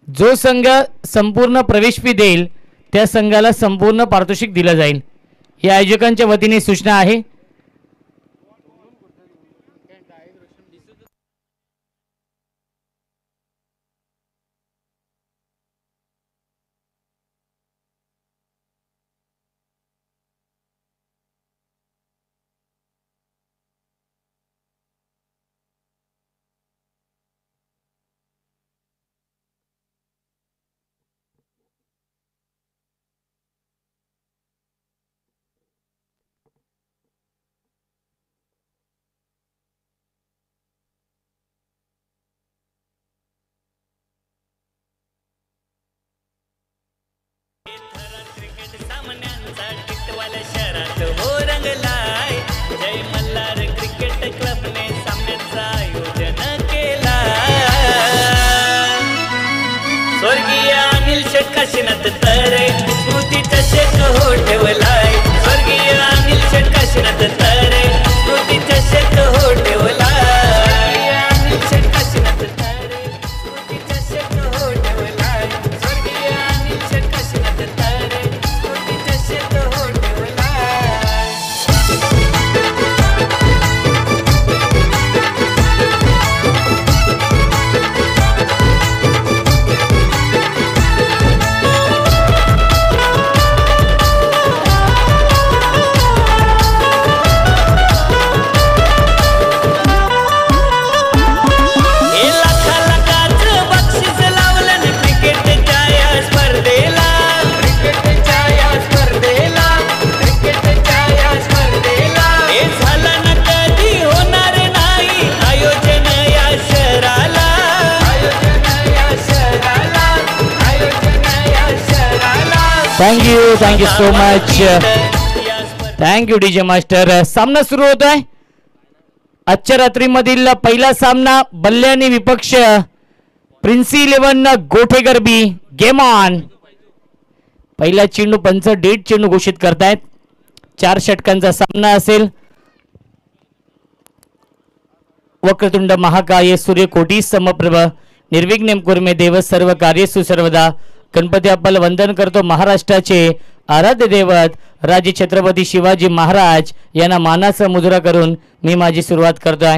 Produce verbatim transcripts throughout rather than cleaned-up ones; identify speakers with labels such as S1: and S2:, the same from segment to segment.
S1: जो संघ संपूर्ण प्रवेश फी देईल त्या संघाला संपूर्ण पारितोषिक दिलं जाईल। या आयोजकांच्या वतीने सूचना आहे।
S2: जय मल्हार क्रिकेट क्लबने सामन्याचं आयोजन केला। स्वर्गीय अनिल शेठ काशीनाथ तरे स्मृतीचा शेक हो ठेवलाय। स्वर्गीय अनिल शेठ काशीनाथ तरे स्मृतीचा शेक हो ठेवलाय। अनिल शेठ काशीनाथ तरे स्मृतीचा शेक हो ठेवलाय। स्वर्गीय अनिल शेठ काशीनाथ तरे स्मृतीचा शेक हो ठेवलाय।
S1: Thank you thank you so much thank you DJ master. सामना सुरू होतोय। आजच्या रात्रीमधील पहिला सामना बल्ल्यानी विपक्ष प्रिन्सी eleven Gothekar B game on. पहिला चेंडू पंच डेट चेंडू घोषित करतायत। चार षटकांचा सामना असेल। वक्रतुंड महाकाय सूर्यकोटी समप्रभ निर्विघ्नं कुर्मे देव सर्व कार्येषु सर्वदा। गणपती अप्पाला वंदन करतो। महाराष्ट्राचे आराध्य दैवत राजे छत्रपती शिवाजी महाराज यांना मानाचा मुजरा करून मी माझी सुरुवात करतोय।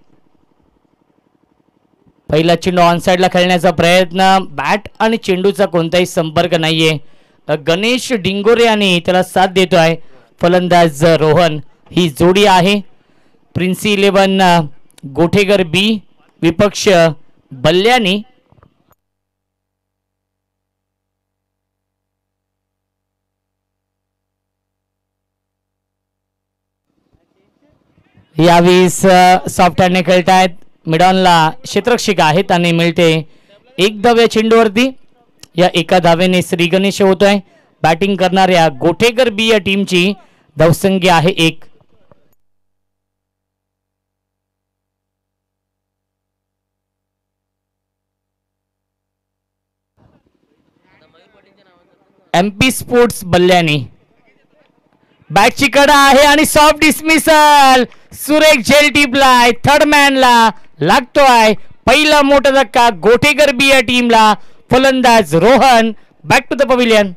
S1: पहिला चेंडू ऑन साइडला खेळण्याचा प्रयत्न। बॅट आणि चेंडूचा कोणताही संपर्क नाहीये। गणेश डिंगोरे आणि त्याला साथ देतोय फलंदाज रोहन। ही जोडी आहे प्रिन्सी इलेव्हन गोठेकर बी विपक्ष बल्ल्यानी। यावेळेस सॉफ्ट हँडने खेळतायत। मिडॉनला क्षेत्ररक्षक आहेत आणि मिळते एक धाव्या चेंडूवरती। या एका धावेने श्री गणेश होतोय। बॅटिंग करणाऱ्या गोठेकर बी या टीमची धावसंख्या आहे एक। एमपी स्पोर्ट्स बल्ल्यानी बॅटची कडा आहे आणि सॉफ्ट डिसमिसल। सुरेख झेल टिपलाय। थर्ड मॅनला लागतोय पहिला मोठा धक्का गोठेकर बी या टीमला। फलंदाज Rohan back to the pavilion.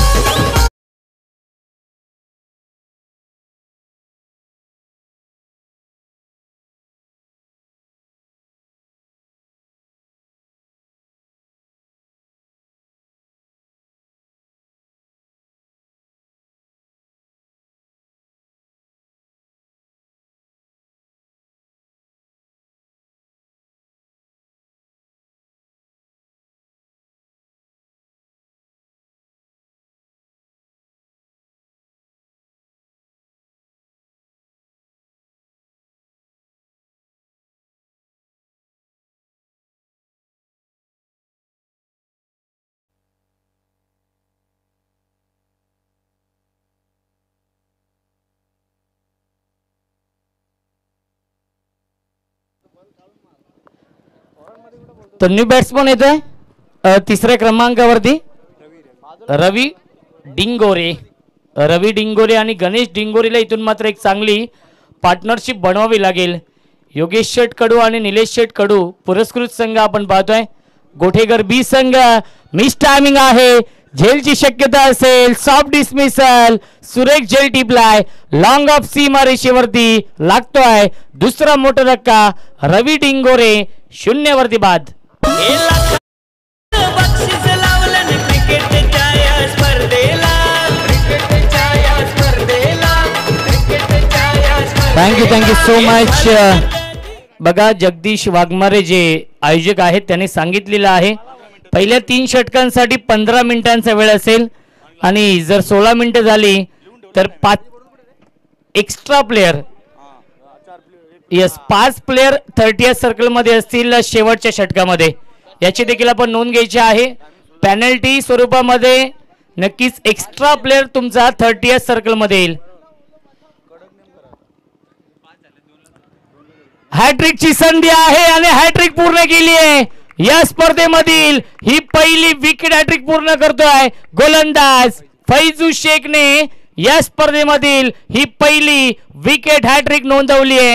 S1: तो न्यू बॅट्समन येतोय तिसऱ्या क्रमांकावरती रवी डिंगोरे। रवी डिंगोरे आणि गणेश डिंगोरेला इथून मात्र एक चांगली पार्टनरशिप बनवावी लागेल। योगेश शेठ कडू आणि निलेश शेठ कडू पुरस्कृत संघ आपण पाहतोय। गोठेकर बी संघ मिस टायमिंग आहे, झेलची शक्यता असेल, सॉफ्ट डिसमिसल, सुरेख झेल टिपलाय, लॉंग ऑफ सीमारेषेवरती लागतोय दुसरा मोठा धक्का, रवी डिंगोरे शून्यवरती बाद.
S2: बक्षीस लावलं क्रिकेटच्या या स्पर्धेला, क्रिकेटच्या या स्पर्धेला, क्रिकेटच्या या स्पर्धेला.
S1: Thank you thank you so much. बघा जगदीश वाघमारे जे आयोजक आहेत त्यांनी सांगितलेलं आहे पहिल्या तीन षटकांसाठी पंधरा मिनिटांचा वेळ असेल आणि जर सोळा मिनिटं झाली तर पाच एक्स्ट्रा प्लेयर यस पाच प्लेयर थर्टी सर्कल मध्ये असतील शेवटच्या षटकामध्ये, याची देखील आपण नोंद घ्यायची आहे. पेनल्टी स्वरूपामध्ये नक्कीच एक्स्ट्रा प्लेयर तुमचा थर्टी सर्कल मध्ये येईल. हॅट्रिकची संधी आहे आणि हॅट्रिक पूर्ण केली आहे. या स्पर्धेमधील ही पहिली विकेट हॅट्रिक पूर्ण करतोय गोलंदाज फैजू शेखने. या स्पर्धेमधील ही पहिली विकेट हॅट्रिक नोंदवली आहे.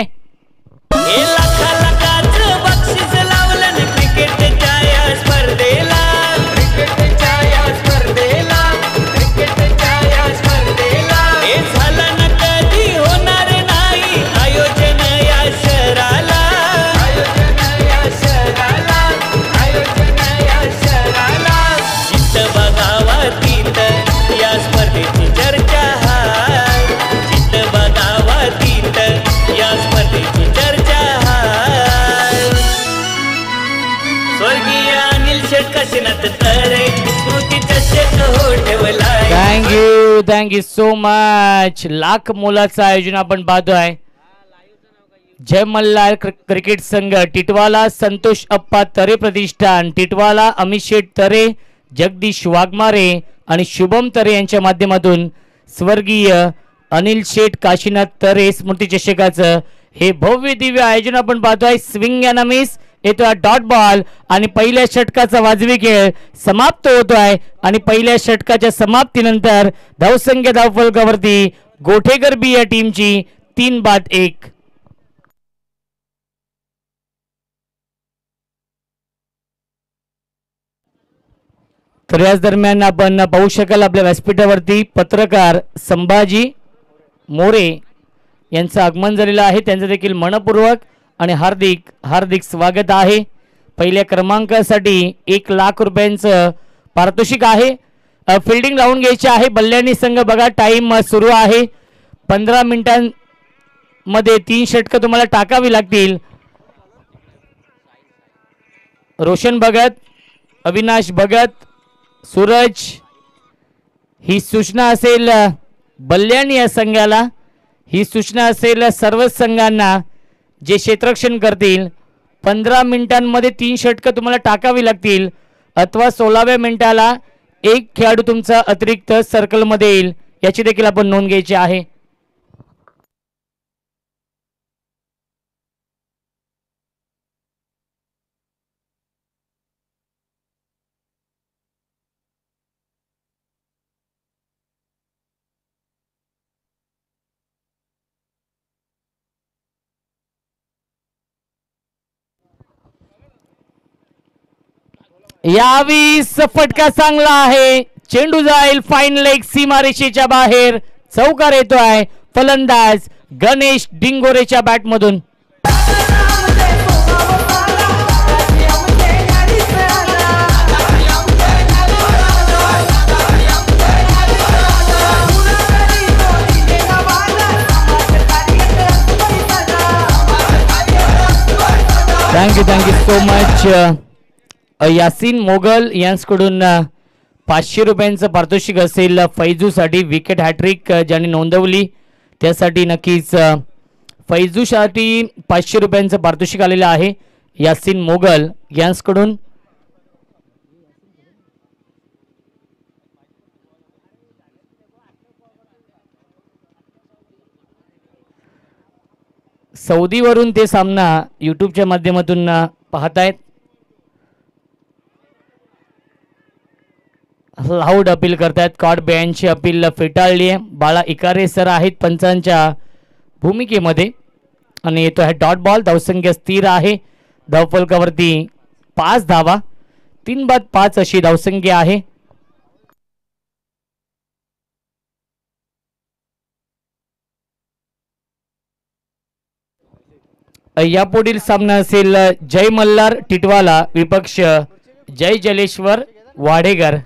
S2: बक्षीस लावलं क्रिकेटच्या या स्पर्धेला, क्रिकेटच्या या स्पर्धेला, क्रिकेटच्या या स्पर्धेला. हे झालं न कधी होणार नाही आयोजन या शहराला, आयोजन या शहराला, आयोजन या शहराला. जिथं बघावा तिथं या स्पर्धेची चर्चा हाय, जिथं बघावा तिथं या स्पर्धेची चर्चा हाय. स्वर्गीय अनिल शेठ काशीनाथ तरे स्मृती चषक हो ठेवलाय.
S1: Thank you thank you so much. Lakh मोलाचं आयोजन आपण पाहतोय. जय मल्हार क्रिकेट संघ टिटवाला, संतोष अप्पा तरे प्रतिष्ठान टिटवाला, अमित शेठ तरे, जगदीश वाघमारे आणि शुभम तरे यांच्या माध्यमातून स्वर्गीय अनिल शेठ काशीनाथ तरे स्मृती चषकाचं हे भव्य दिव्य आयोजन आपण पाहतोय. स्विंग अँड मिस येतोय डॉट बॉल आणि पहिल्या षटकाचा वाजवी खेळ समाप्त होतोय आणि पहिल्या षटकाच्या समाप्तीनंतर धावसंख्या धावफलकावरती गोठेकर बी या टीमची तीन बाद एक. तर याच दरम्यान आपण पाहू शकाल आपल्या व्यासपीठावरती पत्रकार संभाजी मोरे यांचं आगमन झालेलं आहे. त्यांचं देखील मनपूर्वक आणि हार्दिक हार्दिक स्वागत आहे. पहिल्या क्रमांकासाठी एक लाख रुपयांचं पारितोषिक आहे. फिल्डिंग लावून घ्यायची आहे बल्ल्याणी संघ. बघा टाइम सुरू आहे. पंधरा मिनिटांमध्ये तीन षटकं तुम्हाला टाकावी लागतील. रोशन भगत, अविनाश भगत, सूरज, ही सूचना असेल बल्ल्याणी या संघाला, ही सूचना असेल सर्व संघांना जे क्षेत्ररक्षण करतील. पंधरा मिनिटांमध्ये तीन षटकं तुम्हाला टाकावी लागतील अथवा सोळाव्या मिनिटाला एक खेळाडू तुमचा अतिरिक्त सर्कलमध्ये येईल, याची देखील आपण नोंद घ्यायची आहे. यावीस फटका चांगला आहे. चेंडू जाईल फाईन लेग सीमारेषेच्या बाहेर. चौकार येतोय फलंदाज गणेश डिंगोरेच्या बॅट मधून. Thank you thank you so much. Yasin Mogal यांच्याकडून पाचशे रुपयांचं पारितोषिक असेल फैजूसाठी. विकेट हॅट्रिक ज्यांनी नोंदवली त्यासाठी नक्कीच फैजूसाठी पाचशे रुपयांचं पारितोषिक आलेलं आहे यासीन मोगल यांच्याकडून. सौदीवरून ते सामना यूट्यूबच्या माध्यमातून पाहतायत. लाऊड अपील करतायत. कॉड बँडची अपील फेटाळली आहे. बाळा इकारे सर आहेत पंचांच्या भूमिकेमध्ये आणि तो आहे डॉट बॉल. धावसंख्या स्थिर आहे. धावफलकावरती पाच धावा. तीन बाद पाच अशी धावसंख्या आहे. यापुढील सामना असेल जय मल्हार टिटवाला विपक्ष जय जलेश्वर वाडेकर.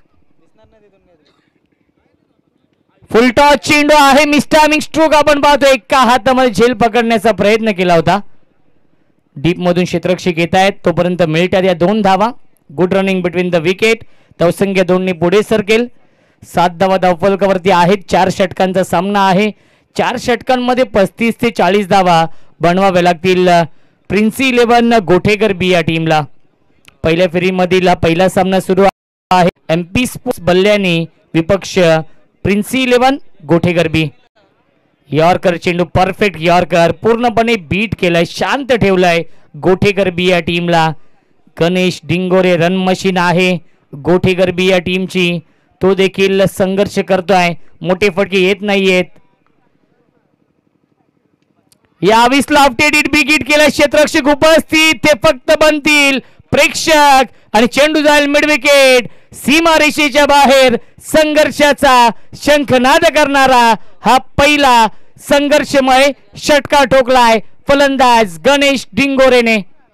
S1: फुलटॉस चेंडू आहे. मिस्टामिंग स्ट्रोक आपण पाहतो. एका हातामध्ये झेल पकडण्याचा प्रयत्न केला होता. डीप मधून क्षेत्ररक्षक येत आहेत तोपर्यंत मिळतात या दोन धावा. Good running between the wicket. धावसंख्या दोन्ही पुढे सरकेल. सात धावा धावफलकावरती आहेत. चार षटकांचा सामना आहे. चार षटकांमध्ये पस्तीस ते चाळीस धावा बनवाव्या लागतील प्रिन्सी इलेव्हन गोठेकर बी या टीमला. पहिल्या फेरीमधील हा पहिला सामना सुरू आहे. एमपी स्पोर्ट्स बल्ल्याने विपक्ष प्रिन्सी इलेव्हन गोठेकर बी. यॉर्कर चेंडू परफेक्ट यॉर्कर पूर्णपणे बीट केलाय. शांत ठेवलाय गोठेकर बी या टीमला. गणेश डिंगोरे रन मशीन आहे गोठेकर बी या टीमची. तो देखील संघर्ष करतोय. मोठे फटके येत नाहीयेत. यावीस लाफ्टेड बिगिट केला. क्षेत्ररक्षक उपस्थित. ते फक्त बनतील प्रेक्षक आणि चेंडू जाईल मिड विकेट. सीमारेषेच्या बाहेर संघर्षाचा शंखनाद करणारा हा पहिला संघर्षमय षटकार ठोकलाय फलंदाज गणेश डिंगोरेने.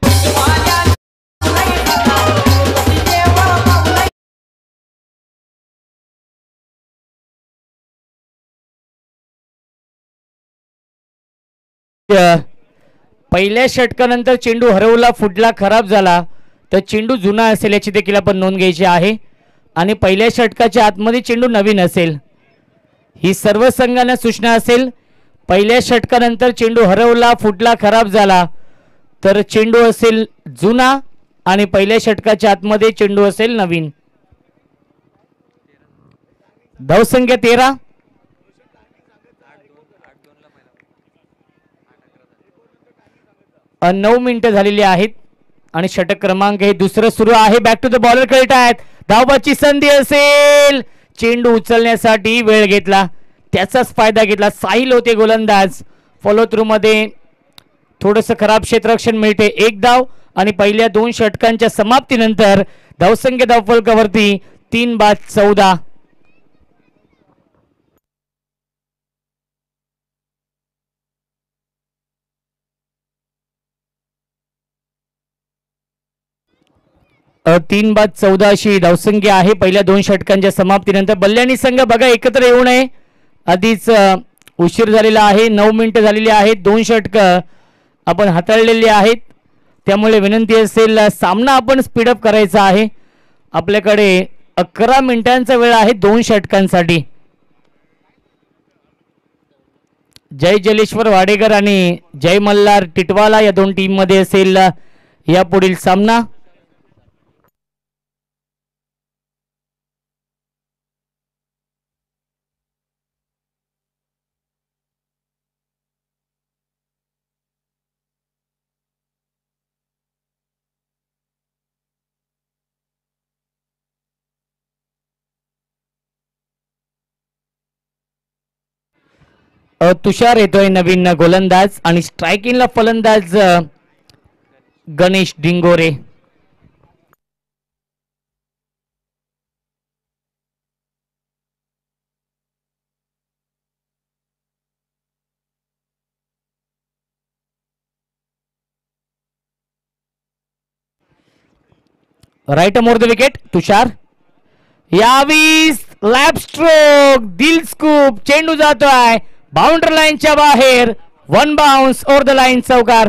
S1: पहिल्या षटकानंतर चेंडू हरवला फुटला खराब झाला तर चेंडू जुना असेल याची देखील आपण नोंद घ्यायची आहे. आणि पहिल्या षटकाच्या आतमध्ये चेंडू नवीन असेल ही सर्व संघांना सूचना असेल. पहिल्या षटकानंतर चेंडू हरवला फुटला खराब झाला तर चेंडू असेल जुना आणि पहिल्या षटकाच्या आतमध्ये चेंडू असेल नवीन. धावसंख्या तेरा. नऊ मिनिटं झालेली आहेत आणि षटक क्रमांक हे दुसरं सुरू आहे. बॅक टू द बॉलर खेळत आहेत. धावबाची संधी असेल. चेंडू उचलण्यासाठी वेळ घेतला त्याचाच फायदा घेतला. साहिल होते गोलंदाज. फॉलो थ्रू मध्ये थोडंसं खराब क्षेत्ररक्षण मिळते. एक धाव आणि पहिल्या दोन षटकांच्या समाप्तीनंतर धावसंख्या धावफलकावरती तीन बाद चौदा. तीन बाद चौदा अशी धावसंख्या आहे पहिल्या दोन षटकांच्या समाप्तीनंतर. बल्ल्यानी संघ बघा एकत्र येऊ नये. आधीच उशीर झालेला आहे. नऊ मिनिटं झालेली आहेत. दोन षटक आपण हाताळलेली आहेत त्यामुळे विनंती असेल सामना आपण स्पीडअप करायचा आहे. आपल्याकडे अकरा मिनिटांचा वेळ आहे दोन षटकांसाठी. जय जलेश्वर वाडेकर आणि जय मल्हार टिटवाला या दोन टीम मध्ये असेल यापुढील सामना. तुषार येतोय नवीन गोलंदाज आणि स्ट्रायकिंगला फलंदाज Ganesh Dingore. Right more the wicket Tushar. यावीस लॅप स्ट्रोक दिल स्कूप. चेंडू जातोय बाउंड्री लाईनच्या बाहेर. One bounce over the line चौकार.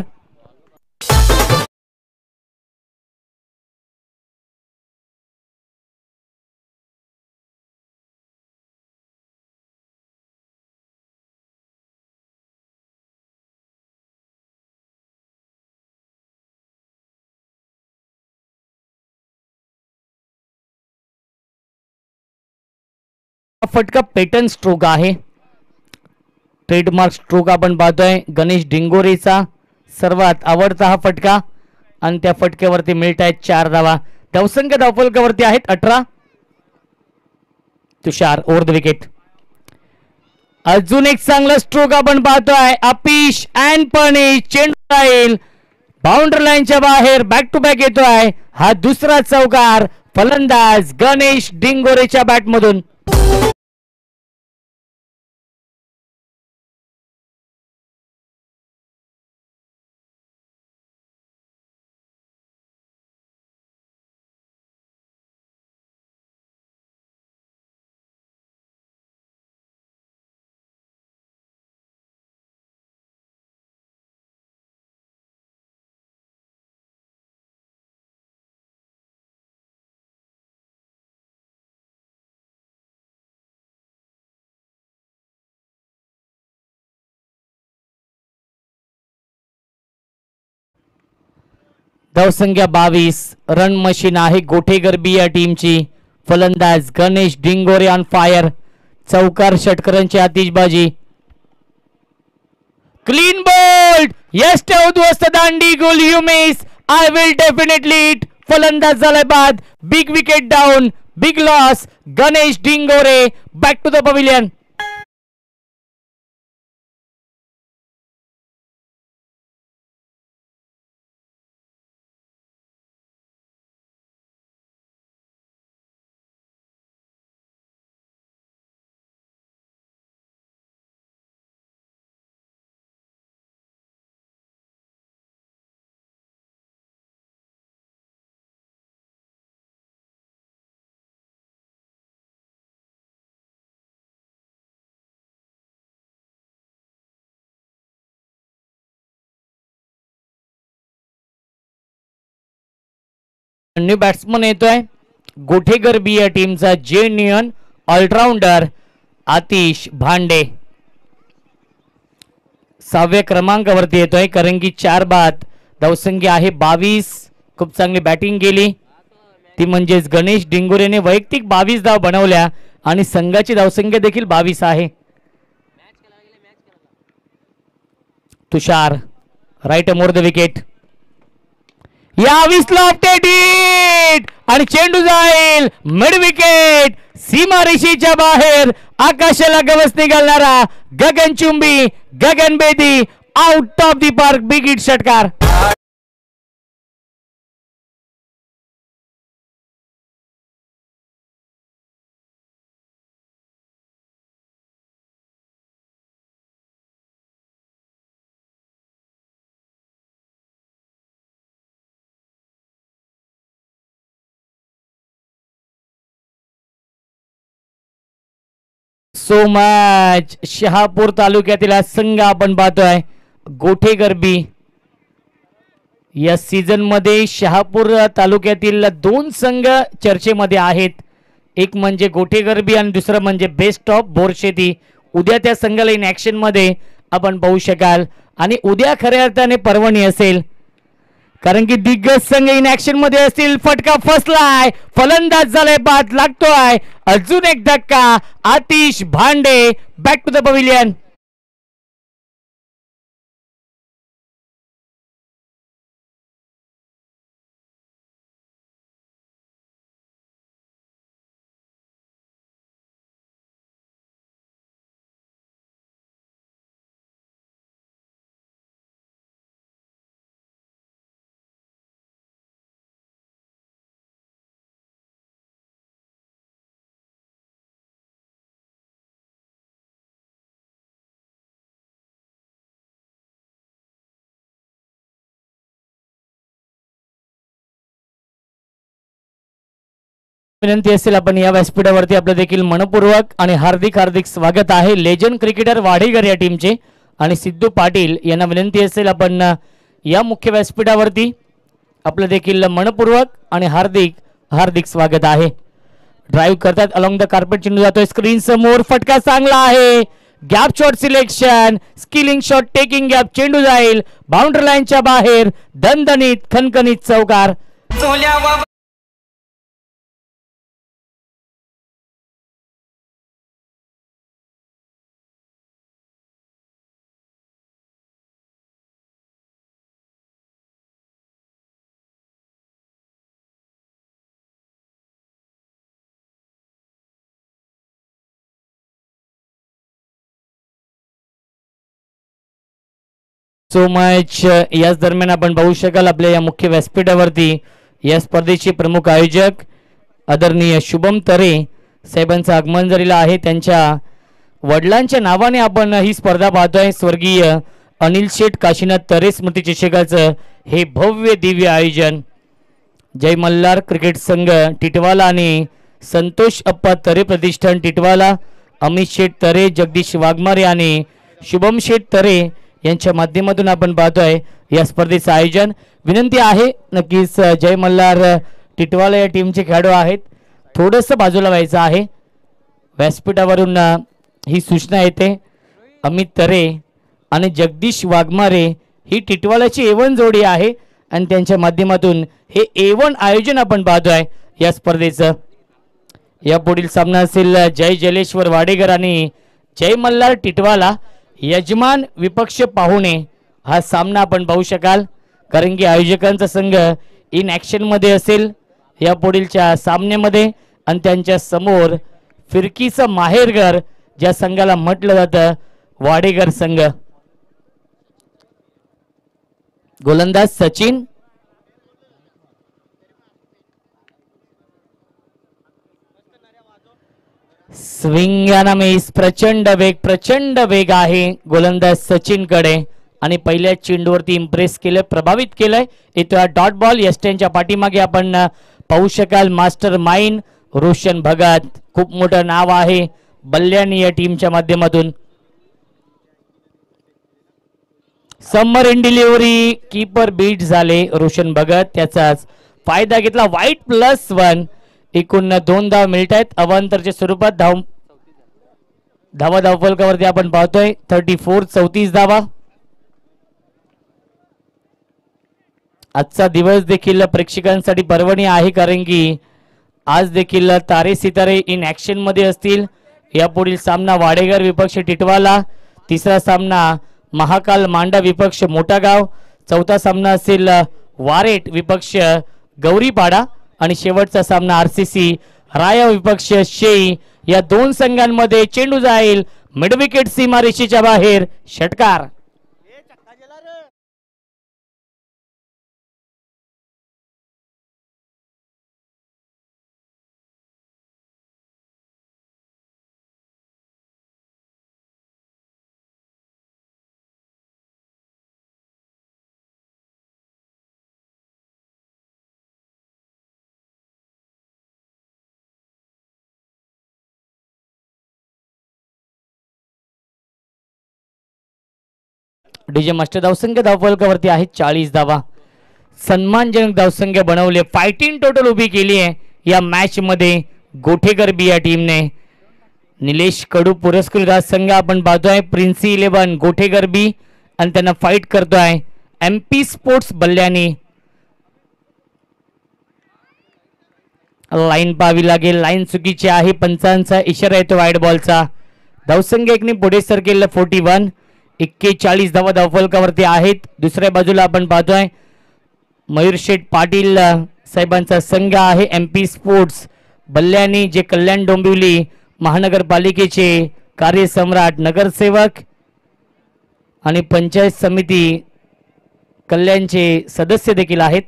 S1: फटका पेटन स्ट्रोक आहे. ट्रेडमार्क स्ट्रोक आपण पाहतोय गणेश डिंगोरेचा सर्वात आवडता हा फटका आणि त्या फटक्यावरती मिळत आहेत चार धावा. धावसंख्या धावफलकावरती आहेत अठरा. Tushar over the wicket. अजून एक चांगला स्ट्रोक आपण पाहतोय. Uppish and punish. चेंडू जाईल बाउंड्री लाईनच्या बाहेर. बॅक टू बॅक येतोय. हा दुसरा चौकार फलंदाज गणेश डिंगोरेच्या बॅटमधून. धावसंख्या बावीस. रन मशीन आहे गोठेगरबी या टीमची. फलंदाज गणेश डिंगोरे ऑन फायर. चौकार षटकरांची आतिषबाजी. Clean bowled. यस उद्ध्वस्त दांडी गोल you miss. I will definitely it. फलंदाज झालाय बाद. Big wicket down. Big loss. Ganesh Dingore back to the pavilion. New batsman येतोय गोठेगरबी या टीमचा जेन्युइन ऑलराउंडर आतिश भांडे. सहाव्या क्रमांकावरती येतोय कारण की चार बाद. धावसंख्या आहे बावीस. खूप चांगली बॅटिंग केली ती म्हणजेच गणेश डिंगोरेने वैयक्तिक बावीस धाव बनवल्या आणि संघाची धावसंख्या देखील बावीस आहे. Tushar right more the wicket. यावीस लॉफ्टेड हिट आणि चेंडू जाईल मिड विकेट. सीमारेषेच्या बाहेर आकाशाला गवसणी घालणारा गगनचुंबी गगनभेदी out of the park big hit षटकार. So much. शहापूर तालुक्यातील हा संघ आपण पाहतोय गोठेगरबी. या सीझन मध्ये शहापूर तालुक्यातील दोन संघ चर्चेमध्ये आहेत. एक म्हणजे गोठेगरबी आणि दुसरं म्हणजे बेस्ट ऑफ बोरशेती. उद्या त्या संघाला इन ऍक्शन मध्ये आपण पाहू शकाल आणि उद्या खऱ्या अर्थाने पर्वणी असेल कारण की दिग्गज संघ इन ऍक्शन मध्ये असतील. फटका फसलाय. फलंदाज झालाय बाद. लागतोय अजून एक धक्का. आतिश भांडे बॅक टू द पवेलियन. विनंती असेल आपण या व्यासपीठावरती आपलं देखील मनपूर्वक आणि हार्दिक हार्दिक स्वागत आहे. लेजंड क्रिकेटर वाडेकर या टीमचे आणि सिद्धू पाटील यांना विनंती असेल आपण या मुख्य व्यासपीठावरती आपलं देखील मनपूर्वक आणि हार्दिक हार्दिक स्वागत आहे. ड्राइव्ह करतात अलॉंग द कार्पेट. चेंडू जातोय स्क्रीन समोर. फटका चांगला आहे. Gap shot selection. स्किलिंग शॉट टेकिंग गॅप. चेंडू जाईल बाउंड्री लाईनच्या बाहेर. दणदणीत खणखणीत चौकार. So much. याच दरम्यान आपण पाहू शकाल आपल्या या मुख्य व्यासपीठावरती या स्पर्धेचे प्रमुख आयोजक आदरणीय शुभम तरे साहेबांचं आगमन झालेलं आहे. त्यांच्या वडिलांच्या नावाने आपण ही स्पर्धा पाहतोय. स्वर्गीय अनिल शेठ काशीनाथ तरे स्मृती चषकाचं हे भव्य दिव्य आयोजन. जय मल्हार क्रिकेट संघ टिटवाला आणि संतोष अप्पा तरे प्रतिष्ठान टिटवाला, अमित शेठ तरे, जगदीश वाघमारे आणि शुभम शेठ तरे यांच्या माध्यमातून आपण पाहतोय या स्पर्धेचं आयोजन. विनंती आहे नक्कीच जय मल्हार टिटवाला या टीमचे खेळाडू आहेत, थोडंसं बाजूला व्हायचं आहे. व्यासपीठावरून ही सूचना येते. अमित तरे आणि जगदीश वाघमारे ही टिटवालाची एवन जोडी आहे आणि त्यांच्या माध्यमातून हे एवन आयोजन आपण पाहतोय या स्पर्धेचं. या पुढील सामना असेल जय जलेश्वर वाडेकर आणि जय मल्हार टिटवाला यजमान विपक्ष पाहुणे. हा सामना आपण पाहू शकाल कारण की आयोजकांचा संघ इन ॲक्शन मध्ये असेल या पुढीलच्या सामन्यामध्ये आणि त्यांच्या समोर फिरकीचं माहेरघर ज्या संघाला म्हटलं जातं वाडेकर संघ. गोलंदाज सचिन, स्विंग मिस, प्रचंड वेग प्रचंड वेग आहे गोलंदाज सचिन कडे आणि पहिल्या चेंडूवरती इम्प्रेस केलं, प्रभावित केलंय. इथं डॉट बॉल यस्टेनच्या पाठीमागे आपण पाहू शकाल मास्टर माइंड रोशन भगत, खूप मोठं नाव आहे बल्ल्यानी या टीमच्या माध्यमातून. समर इन डिलिव्हरी, कीपर बीट झाले रोशन भगत, त्याचाच फायदा घेतला. वाईट प्लस वन, एकूण दोन धाव मिळत आहेत अवांतरच्या स्वरूपात. धाव धावा धावफलकावरती आपण पाहतोय थर्टी फोर चौतीस धावा. आजचा दिवस देखील प्रेक्षकांसाठी पर्वणी आहे कारण की आज देखील तारे सितारे इन ॲक्शन मध्ये असतील. यापुढील सामना वाडेकर विपक्ष टिटवाला, तिसरा सामना महाकाल मांडा विपक्ष मोठागाव, चौथा सामना असेल वारेट विपक्ष गौरीपाडा आणि शेवटचा सामना आरसीसी राया विपक्ष शेई. या दोन संघांमध्ये चेंडू जाईल मिड विकेट सीमारेषेच्या बाहेर, षटकार. डीजे मास्टर धावसंख्या धावफलकावरती आहेत चाळीस धावा. सन्मानजनक धावसंख्या बनवले, फायटिंग टोटल उभी केली आहे या मॅच मध्ये गोठेकर बी या टीमने. निलेश कडू पुरस्कृत संघ आपण पाहतोय प्रिन्सी इलेव्हन गोठेकर बी आणि त्यांना फाईट करतोय एमपी स्पोर्ट्स बल्ल्यानी. लाईन पाहावी लागेल, लाईन चुकीची आहे, पंचांचा इशारा येतो वाईट बॉलचा. धावसंख्या एकने पुढे सरकेल फोर्टी वन, एक्केचाळीस धावा धावफलकावरती आहेत. दुसऱ्या बाजूला आपण पाहतोय मयूर शेठ पाटील साहेबांचा संघ आहे एमपी स्पोर्ट्स बल्ल्यानी, जे कल्याण डोंबिवली महानगरपालिकेचे कार्यसम्राट नगरसेवक आणि पंचायत समिती कल्याणचे सदस्य देखील आहेत.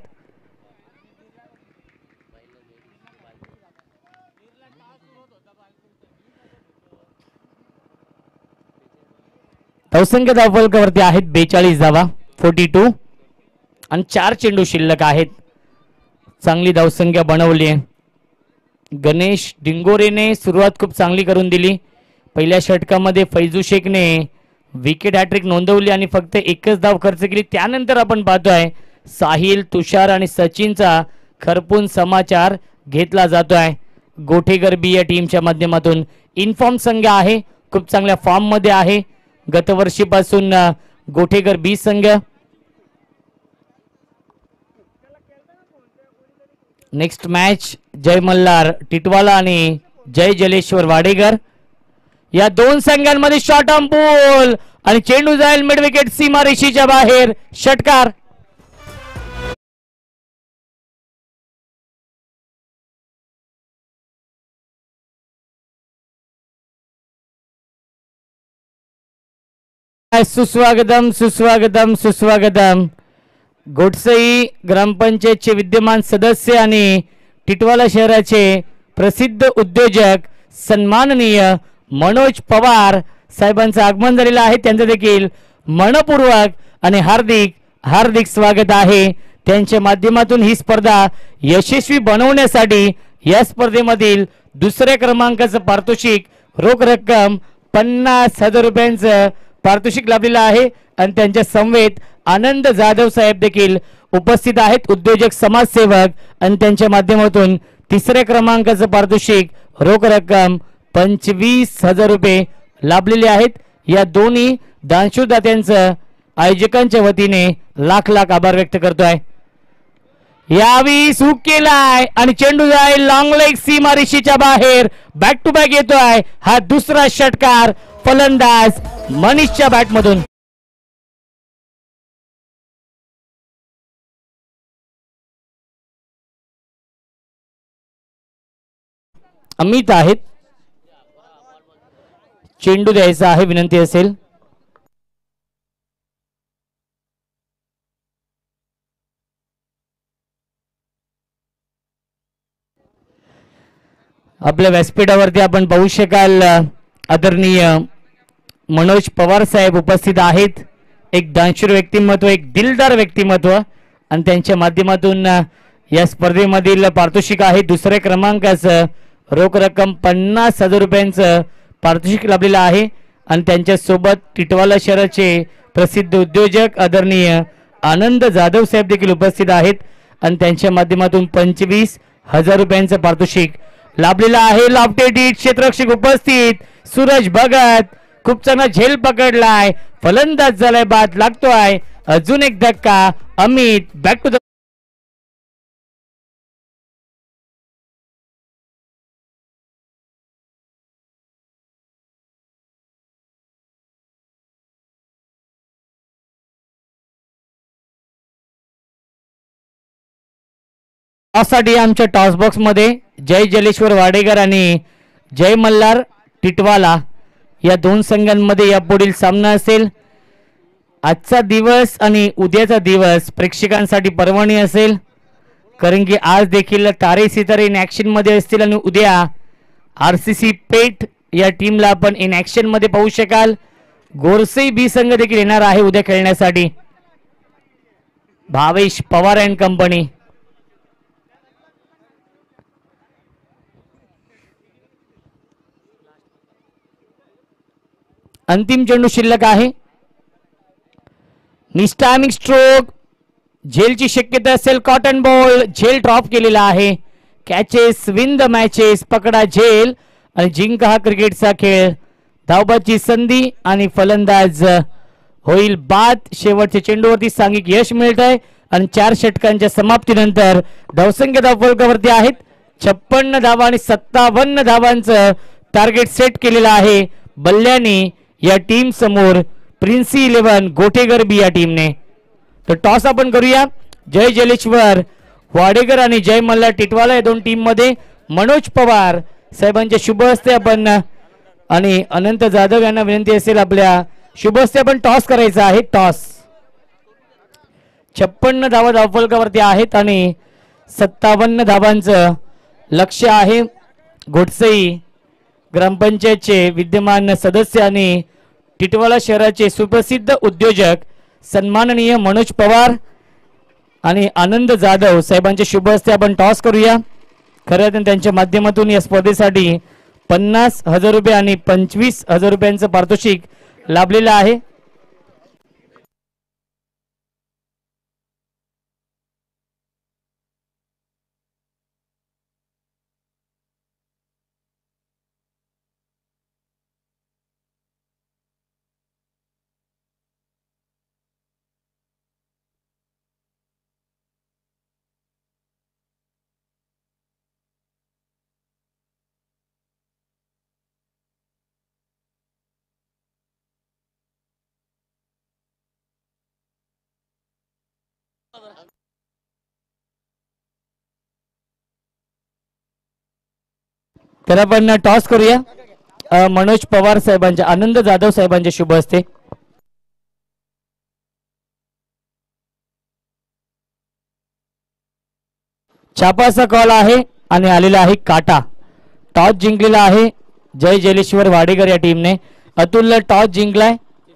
S1: धावसंख्या धावफलकावरती आहेत बेचाळीस धावा, फोर्टी टू आणि चार चेंडू शिल्लक आहेत. चांगली धावसंख्या बनवली आहे. गणेश डिंगोरेने सुरुवात खूप चांगली करून दिली. पहिल्या षटकामध्ये फैजू शेखने विकेट हॅट्रिक नोंदवली आणि फक्त एकच धाव खर्च केली. त्यानंतर आपण पाहतोय साहिल, तुषार आणि सचिनचा खरपून समाचार घेतला जातोय गोठेकर बी या टीमच्या माध्यमातून. इनफॉर्म संघ आहे, खूप चांगल्या फॉर्म मध्ये आहे गतवर्षीपासून गोठेकर बी संघ. नेक्स्ट मॅच जय मल्हार टिटवाला आणि जय जलेश्वर वाडेकर या दोन संघांमध्ये शॉर्ट ऑन बॉल आणि चेंडू जाईल मिड विकेट सीमारेषेच्या बाहेर, षटकार. सुस्वागतम सुस्वागतम सुस्वागतम. गोडसई ग्रामपंचायतचे विद्यमान सदस्य आणि टिटवाला शहराचे प्रसिद्ध उद्योजक सन्माननीय मनोज पवार साहेबांचं आगमन झालेलं आहे. त्यांचं देखील मनपूर्वक आणि हार्दिक हार्दिक स्वागत आहे. त्यांच्या माध्यमातून ही स्पर्धा यशस्वी बनवण्यासाठी या स्पर्धेमधील दुसऱ्या क्रमांकाचं पारितोषिक रोख रक्कम पन्नास हजार रुपयांचं पारितोषिक लाभलेलं आहे. आणि त्यांच्या समवेत आनंद जाधव साहेब देखील उपस्थित आहेत, उद्योजक समाजसेवक. आणि त्यांच्या माध्यमातून तिसऱ्या क्रमांकाचं पारितोषिक रोख रक्कम पंचवीस हजार रुपये लाभलेले आहेत. या दोन्ही दानशूरदात्यांचं आयोजकांच्या वतीने लाख लाख आभार व्यक्त करतोय. यावी सुख केलाय आणि चेंडू जाय लॉंग लेग सीमारेषेच्या बाहेर. बॅक टू बॅक येतोय हा दुसरा षटकार फलंदाज मनीषच्या बॅटमधून. अमित आहेत, चेंडू द्यायचा आहे, विनंती असेल. आपल्या व्यासपीठावरती आपण पाहू शकाल आदरणीय मनोज पवार साहेब उपस्थित आहेत. एक दानशूर व्यक्तिमत्व, एक दिलदार व्यक्तिमत्व. आणि त्यांच्या माध्यमातून या स्पर्धेमधील पारितोषिक आहे दुसऱ्या क्रमांकाचं रोख रक्कम पन्नास हजार रुपयांचं पारितोषिक लाभलेलं आहे. आणि त्यांच्या सोबत टिटवाला शहराचे प्रसिद्ध उद्योजक आदरणीय आनंद जाधव साहेब देखील उपस्थित आहेत. आणि त्यांच्या माध्यमातून पंचवीस हजार रुपयांचं पारितोषिक लाभलेला आहे. लॉफ्टेड क्षेत्ररक्षक उपस्थित सूरज भगत खूप चांगला झेल पकडलाय, फलंदाज झालाय, बाद लागतोय. अजून एक धक्का, अमित बॅक टू द साठी आमच्या टॉस बॉक्स मध्ये जय जलेश्वर वाडेकर आणि जय मल्हार टिटवाला या दोन संघांमध्ये यापुढील सामना असेल. आजचा दिवस आणि उद्याचा दिवस प्रेक्षकांसाठी पर्वणी असेल, कारण की आज देखील तारे सितारे इन ऍक्शन मध्ये असतील आणि उद्या आरसीसी पेठ या टीमला आपण इन ऍक्शन मध्ये पाहू शकाल. गोरसे बी संघ देखील येणार आहे उद्या खेळण्यासाठी. Bhavesh Pawar and company. अंतिम चेंडू शिल्लक आहे. निस्टामिक स्ट्रोक, झेलची शक्यता असेल. कॉटन बॉल, झेल ड्रॉप केलेला आहे. कॅचेस विन द मॅचेस, पकडा झेल आणि जिंका हा क्रिकेटचा खेळ. धावबाची संधी आणि फलंदाज होईल बाद. शेवटच्या चेंडूवरती सांघिक यश मिळत आहे आणि चार षटकांच्या समाप्तीनंतर धावसंख्या धावफलकावरती आहेत. छप्पन्न धावा आणि सत्तावन्न धावांचं टार्गेट सेट केलेलं आहे बल्ल्यानी या टीम समोर प्रिन्सी इलेव्हन गोटेगर बी या टीमने. तर टॉस आपण करूया. जय जलेश्वर वाडेकर आणि जय मल्हार टिटवाला या दोन टीम मध्ये मनोज पवार साहेबांच्या शुभ हस्ते आपण आणि अनंत जाधव यांना विनंती असेल आपल्या शुभ हस्ते आपण टॉस करायचा आहे. टॉस. छप्पन्न धावा धावफलकावरती आहेत आणि सत्तावन्न धावांचं लक्ष्य आहे. घोटसई ग्रामपंचायतचे विद्यमान सदस्य आणि टिटवाला शहराचे सुप्रसिद्ध उद्योजक सन्माननीय मनोज पवार आणि आनंद जाधव साहेबांच्या शुभ हस्ते आपण टॉस करूया. खरं त्यांच्या माध्यमातून या स्पर्धेसाठी पन्नास हजार रुपये आणि पंचवीस हजार रुपयांचं पारितोषिक लाभलेलं आहे. तर आपण टॉस करूया मनोज पवार साहेबांच्या आनंद जाधव साहेबांच्या शुभ हस्ते. छापाचा कॉल आहे. आणि आलेला आहे काटा. टॉस जिंकलेला आहे जय जलेश्वर वाडेकर या टीमने. अतुलला टॉस जिंकलाय.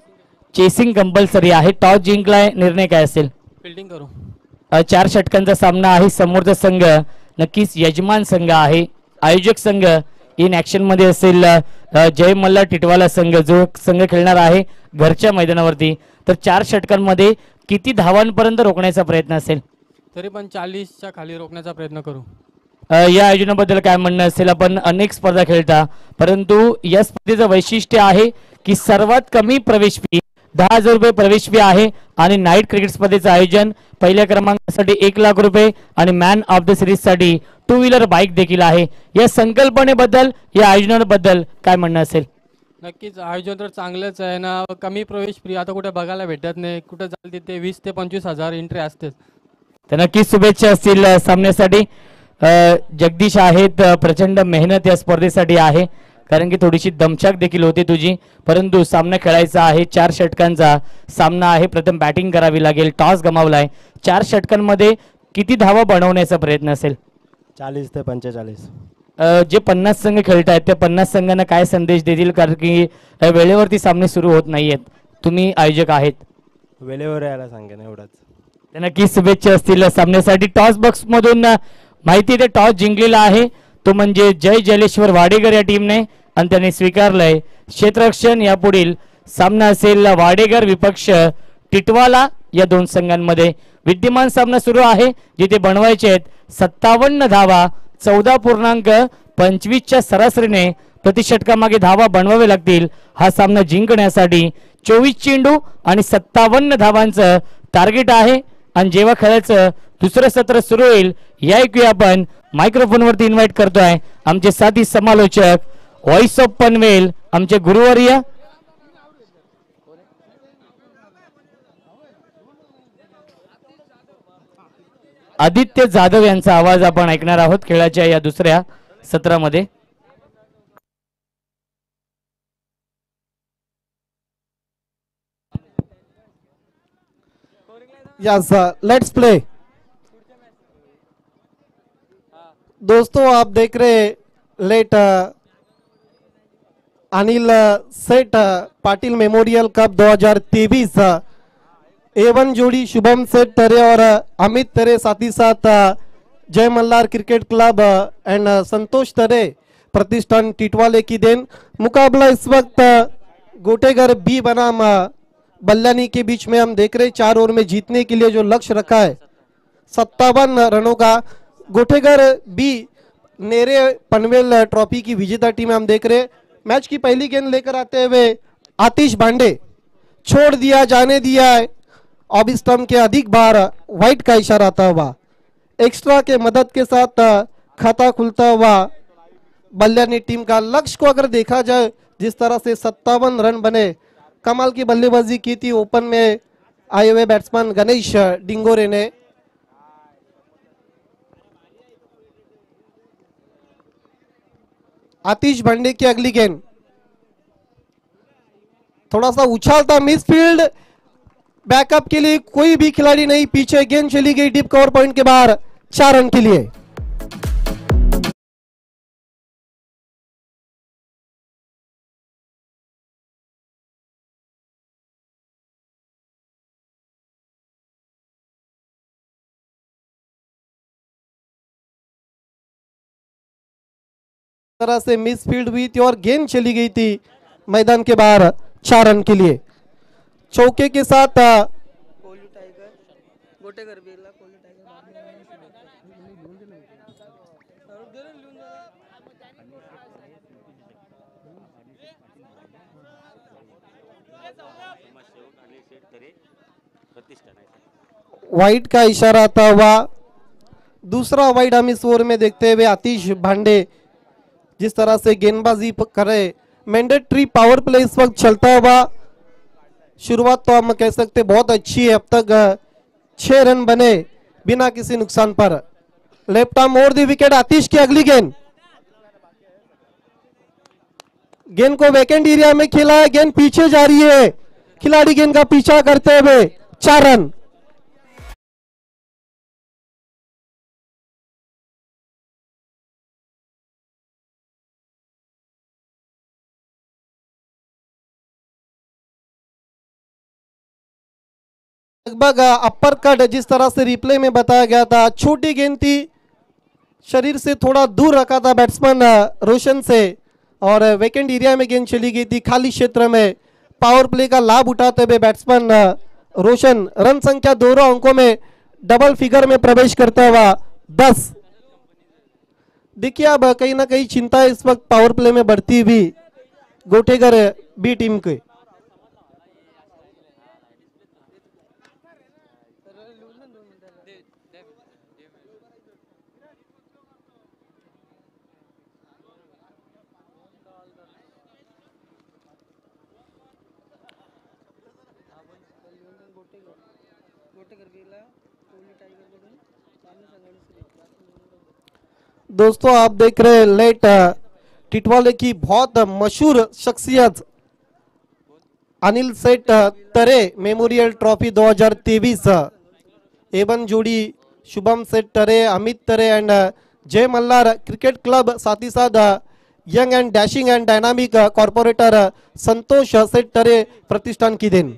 S1: चेसिंग कंपल्सरी आहे. टॉस जिंकलाय. निर्णय काय असेल?
S3: फिल्डिंग करू.
S1: अ, चार षटकांचा सामना आहे. समोरचा संघ नक्कीच यजमान संघ आहे. आयोजक संघ इन ऍक्शन मध्ये असेल अ, जय मल्हार टिटवाला संघ, जो संघ खेळणार आहे घरच्या मैदानावरती. तर चार षटकांमध्ये किती धावांपर्यंत रोखण्याचा प्रयत्न असेल?
S3: तरी पण चाळीसच्या खाली रोखण्याचा प्रयत्न करू.
S1: अ, या आयोजनाबद्दल काय म्हणणं असेल? आपण अनेक स्पर्धा खेळता, परंतु या स्पर्धेचं वैशिष्ट्य आहे की सर्वात कमी प्रवेश फी दहा हजार रुपये प्रवेश फी आहे. आणि नाईट क्रिकेट स्पर्धेचं आयोजन पहिल्या क्रमांकासाठी एक लाख रुपये आणि मॅन ऑफ द सिरीज साठी टू व्हीलर बाईक देखील आहे. या संकल्पनेबद्दल, या आयोजनाबद्दल काय म्हणणं असेल?
S3: नक्कीच आयोजन तर चांगलंच आहे ना. कमी प्रवेश फ्री आता कुठे बघायला भेटत नाही. कुठे जाईल तिथे वीस ते पंचवीस हजार एंट्री असतेच.
S1: तर नक्कीच शुभेच्छा असतील अ, सामन्यासाठी. अ, जगदीश आहेत. अ, प्रचंड मेहनत या स्पर्धेसाठी आहे, कारण की थोडीशी दमछाक देखील होती तुझी. परंतु सामना खेळायचा आहे. चार षटकांचा सामना आहे. प्रथम बॅटिंग करावी लागेल. टॉस गमावलाय. चार षटकांमध्ये किती धावा बनवण्याचा प्रयत्न असेल?
S4: चाळीस ते पंचेचाळीस.
S1: अ, जे पन्नास संघ खेळत आहेत त्या पन्नास संघांना काय संदेश देतील? कारण की अ, वेळेवरती सामने सुरू होत नाहीयेत. तुम्ही आयोजक आहेत.
S4: वेळेवर यायला सांगेन एवढंच.
S1: तर नक्कीच शुभेच्छा असतील सामन्यासाठी. टॉस बॉक्स मधून अ, माहिती ते टॉस जिंकलेला आहे तो म्हणजे जय जलेश्वर वाडेकर या टीमने, आणि त्यांनी स्वीकारलंय क्षेत्ररक्षण. यापुढील सामना असेल वाडेकर विपक्ष टिटवाला या दोन संघांमध्ये. विद्यमान सामना सुरू आहे, जिथे बनवायचे आहेत सत्तावन्न धावा. चौदा पूर्णांक पंचवीसच्या सरासरीने प्रति षटकामागे धावा बनवावे लागतील हा सामना जिंकण्यासाठी. चोवीस चेंडू आणि सत्तावन्न धावांचं टार्गेट आहे. आणि जेव्हा खेळाचं दुसरं सत्र सुरू होईल, या ऐकूया आपण मायक्रोफोन वरती इन्व्हाइट करतोय आमचे साथी समालोचक, व्हॉइस ऑफ पनवेल, आमचे गुरुवर्य आदित्य जाधव यांचा आवाज आपण ऐकणार आहोत खेळाच्या या दुसऱ्या सत्रामध्ये.
S5: Yes, uh, let's play. दोस्तों आप देख रहे लेट अनिल सेठ पाटिल मेमोरियल कप दो हज़ार तेईस. एवन जोड़ी शुभम सेठ तरे और अमित तरे, साथ ही साथ Jai Malhar cricket club and Santosh Tare प्रतिष्ठान टिटवाले की देन. मुकाबला इस वक्त गोटेगर बी बनाम बल्लानी के बीच में हम देख रहे. चार ओवर में जीतने के लिए जो लक्ष्य रखा है सत्तावन रनों का. गोटेगर बी नेरे पनवेल ट्रॉफी की विजेता टीम हम देख रहे. मैच की पहली गेंद लेकर आते हुए आतिश भांडे छोड़ दिया, जाने दिया है. ऑफ स्टंप के अधिक बार वाइट का इशारा आता हुआ. एक्स्ट्रा के मदद के साथ खाता खुलता हुआ बल्लानी टीम का. लक्ष्य को अगर देखा जाए, जिस तरह से सत्तावन रन बने, कमाल की बल्लेबाजी की थी ओपन में आए हुए बैट्समैन गणेश डिंगोरे ने. आतिश भांडे की अगली गेंद थोड़ा सा उछाल था, मिस फील्ड. बैकअप के लिए कोई भी खिलाड़ी नहीं, पीछे गेंद चली गई डीप कवर पॉइंट के बाहर. चार रन के लिए. तरह से मिस फील्ड हुई थी और गेंद चली गई थी मैदान के बाहर. चार रन के लिए. चौके के साथ वाइट का इशारा आता हुआ. दूसरा वाइट हम इस ओवर में देखते हुए आतिश भांडे जिस तरह से गेंदबाजी करे. मैंडेटरी पावर प्ले इस वक्त चलता हुआ. शुरुआत तो हम कह सकते बहुत अच्छी है. अब तक छह रन बने बिना किसी नुकसान पर. Left arm over the wicket. Atish की अगली गेंद. गेंद को वैकेंट एरिया में खेला है. गेंद पीछे जा रही है. खिलाड़ी गेंद का पीछा करते हुए. चार रन. लगभग अपर कट जिस तरह से रिप्ले में बताया गया था, छोटी गेंद थी, शरीर से थोड़ा दूर रखा था बैट्समैन रोशन से और वेकेंट एरिया में गेंद चली गई थी। खाली क्षेत्र में पावर प्ले का लाभ उठाते हुए बैट्समैन रोशन रन संख्या दोनों अंकों में डबल फिगर में प्रवेश करता हुआ दस। देखिए अब कहीं ना कहीं चिंता इस वक्त पावर प्ले में बढ़ती हुई गोटेगर बी टीम के। दोस्तों आप देख रहे हैं लेट टिटवाले की बहुत मशहूर शख्सियत अनिल सेठ तरे मेमोरियल ट्रॉफी दो हज़ार तेईस एवन जोड़ी शुभम सेठ तरे, अमित तरे एंड जय मल्हार क्रिकेट क्लब, साथ ही साथ young and dashing and dynamic corporator Santosh Seth Tare प्रतिष्ठान की देन।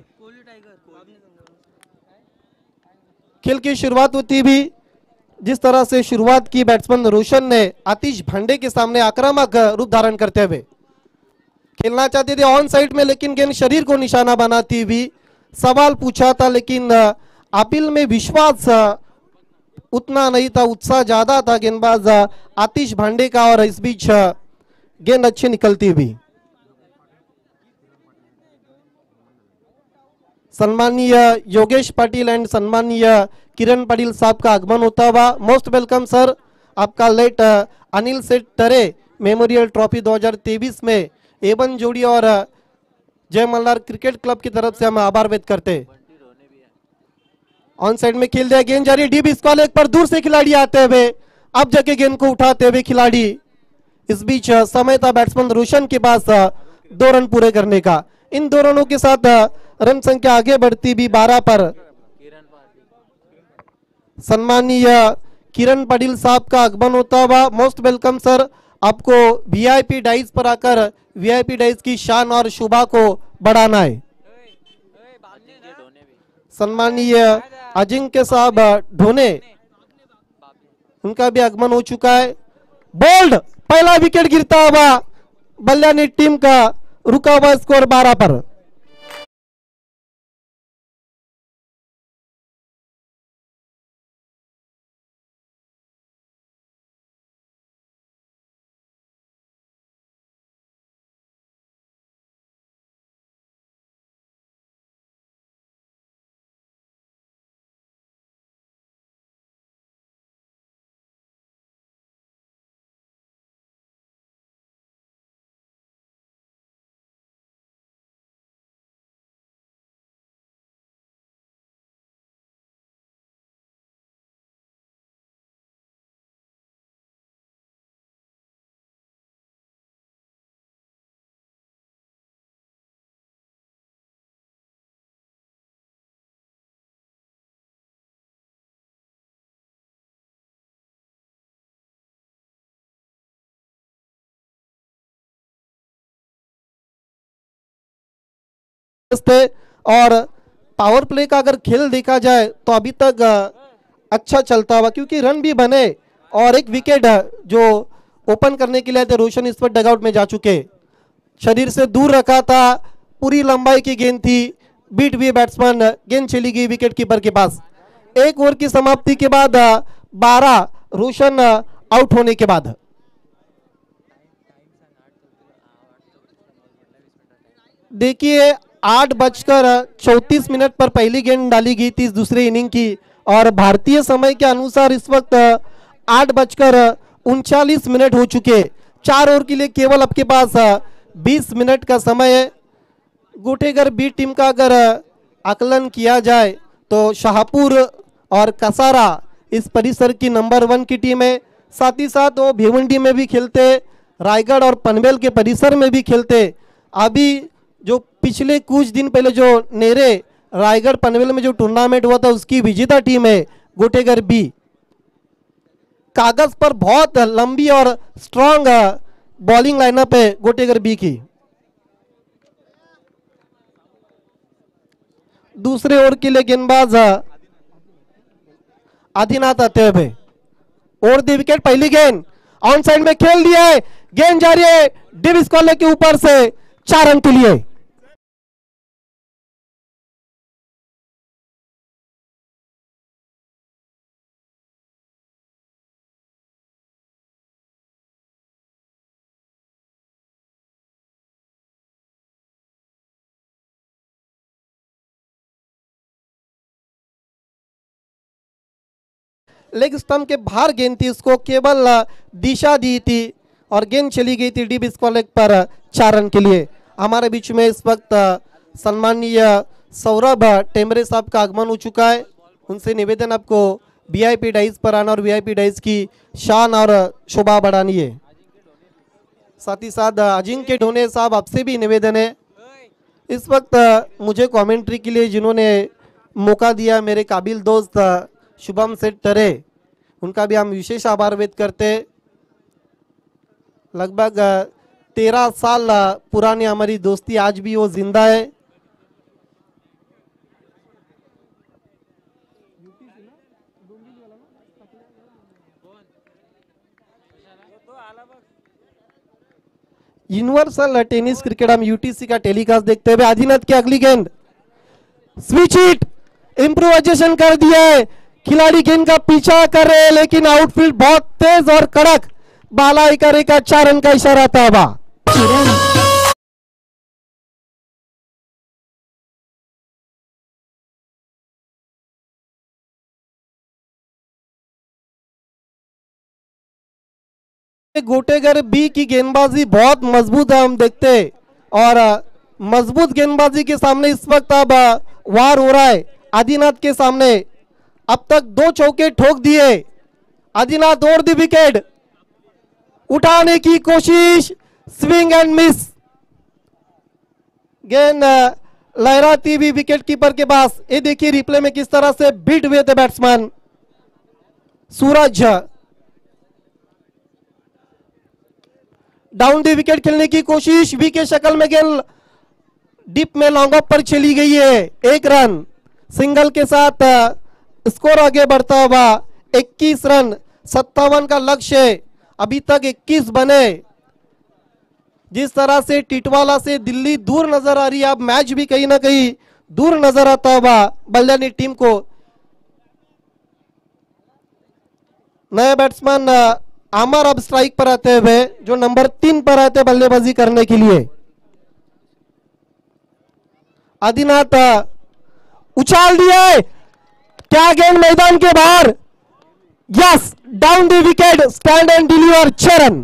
S5: खेल की शुरुआत होती भी जिस तरह से शुरुआत की बैट्समैन रोशन ने आतिश भांडे के सामने आक्रामक रूप धारण करते हुए खेलना चाहते थे ऑन साइड में, लेकिन गेंद शरीर को निशाना बनाती हुई सवाल पूछा था, लेकिन अपील में विश्वास उतना नहीं था, उत्साह ज्यादा था गेंदबाज आतिश भांडे का और इस बीच गेंद अच्छी निकलती हुई। सम्मानीय योगेश पाटिल एंड सम्मानीय किरण पाटिल साहब का आगमन होता हुआ। मोस्ट वेलकम सर, आपका late Anil Seth Tare memorial trophy दो हज़ार तेईस में एवन जोड़ी और जय मल्हार क्रिकेट क्लब की तरफ से हम आभार व्यक्त करते। ऑन साइड में खेल दिया, गेंद जारी डीप स्क्वायर लेग पर, दूर से खिलाड़ी आते हुए अब जगह गेंद को उठाते हुए खिलाड़ी, इस बीच समय था बैट्समैन रोशन के पास दो रन पूरे करने का। इन दो रनों के साथ रन संख्या आगे बढ़ती भी बारह पर। सम्मानीय किरण पाटिल साहब का आगमन होता हुआ। मोस्ट वेलकम सर, आपको वीआईपी डाइस पर आकर वीआईपी डाइस की शान और शोभा को बढ़ाना है। सम्मानीय अजिंक्य साहब ढोने, उनका भी आगमन हो चुका है। बोल्ड पहला विकेट गिरता हुआ बल्लानी टीम का, रुका हुआ स्कोर बारह पर। और पावर प्ले का अगर खेल देखा जाए तो अभी तक अच्छा चलता हुआ, क्योंकि रन भी बने और एक विकेट जो ओपन करने के लिए थे रोशन इस पर डगआउट में जा चुके। शरीर से दूर रखा था, पूरी लंबाई की गेंद थी, बीट हुए बैट्समैन, गेंद चली गई विकेट कीपर के पास। एक ओवर की समाप्ति के बाद बारह रोशन आउट होने के बाद देखिए आठ बजकर चौतीस मिनट पर पहली गेंद डाली गई थी इस दूसरे इनिंग की, और भारतीय समय के अनुसार इस वक्त आठ बजकर उनचालीस मिनट हो चुके। चार ओवर के लिए केवल आपके पास बीस मिनट का समय है। गोटेगर बी टीम का अगर आकलन किया जाए तो शाहपुर और कसारा इस परिसर की नंबर वन की टीम है, साथ ही साथ वो भिवंडी में भी खेलते, रायगढ़ और पनवेल के परिसर में भी खेलते। अभी जो पिछले कुछ दिन पहले जो नेरे रायगढ़ पनवेल में जो टूर्नामेंट हुआ था उसकी विजेता टीम है गोटेगर बी। कागज पर बहुत लंबी और स्ट्रांग बॉलिंग लाइनअप है गोटेगर बी की। दूसरे ओवर के लिए गेंदबाज आदिनाथ आते हुए और दी विकेट। पहली गेंद ऑन साइड में खेल दिया है, गेंद जा रही है डेविस कॉलेज के ऊपर से चार रन के लिए। लेग स्टंप के बाहर गेंद थी, उसको केवल दिशा दी थी और गेंद चली गई थी डी कॉलेज पर चार रन के लिए। हमारे बीच में इस वक्त सम्मानीय सौरभ टेमरे साहब का आगमन हो चुका है। उनसे निवेदन आपको वीआईपी डाइस पर आना और वीआईपी डाइस की शान और शोभा बढ़ानी है। साथ ही साथ अजिंक्य ढोने साहब आपसे भी निवेदन है, इस वक्त मुझे कमेंट्री के लिए जिन्होंने मौका दिया मेरे काबिल दोस्त शुभम सेठ टरे, उनका भी हम विशेष आभार व्यक्त करते। लगभग तेरह साल पुरानी हमारी दोस्ती आज भी वो जिंदा है। यूनिवर्सल टेनिस क्रिकेट हम यूटीसी का टेलीकास्ट देखते हुए आदिनाथ की अगली गेंद स्विच हिट इंप्रोवाइजेशन कर दिया है, खिलाड़ी गेंद का पीछा कर रहे हैं लेकिन आउटफील्ड बहुत तेज और कड़क बालाई करेगा, चार रन का इशारा था। गोटेगर बी की गेंदबाजी बहुत मजबूत है, हम देखते और मजबूत गेंदबाजी के सामने इस वक्त अब वार हो रहा है आदिनाथ के सामने। अब तक दो चौके ठोक दिए आदिनाथ और दी विकेट उठाने की कोशिश, स्विंग एंड मिस, गेंद लहराती हुई विकेट कीपर के पास। ये देखिए रिप्ले में किस तरह से बीट हुए थे batsman Suraj. Down the wicket खेलने की कोशिश, वी के शक्ल में गेंद डिप में लॉन्ग ऑफ पर चली गई है, एक रन सिंगल के साथ स्कोर आगे बढ़ता हुआ इक्कीस रन, सत्तावन का लक्ष्य, अभी तक इक्कीस बने। जिस तरह से टिटवाला से दिल्ली दूर नजर आ रही है, अब मैच भी कहीं ना कहीं दूर नजर आता हुआ बल्लेबाजी टीम को। नए बैट्समैन आमर अब स्ट्राइक पर आते हुए, जो नंबर तीन पर आते बल्लेबाजी करने के लिए। आदिनाथ उछाल दिया है, क्या गेंद मैदान के बाहर, yes down the wicket, stand and deliver, छह रन।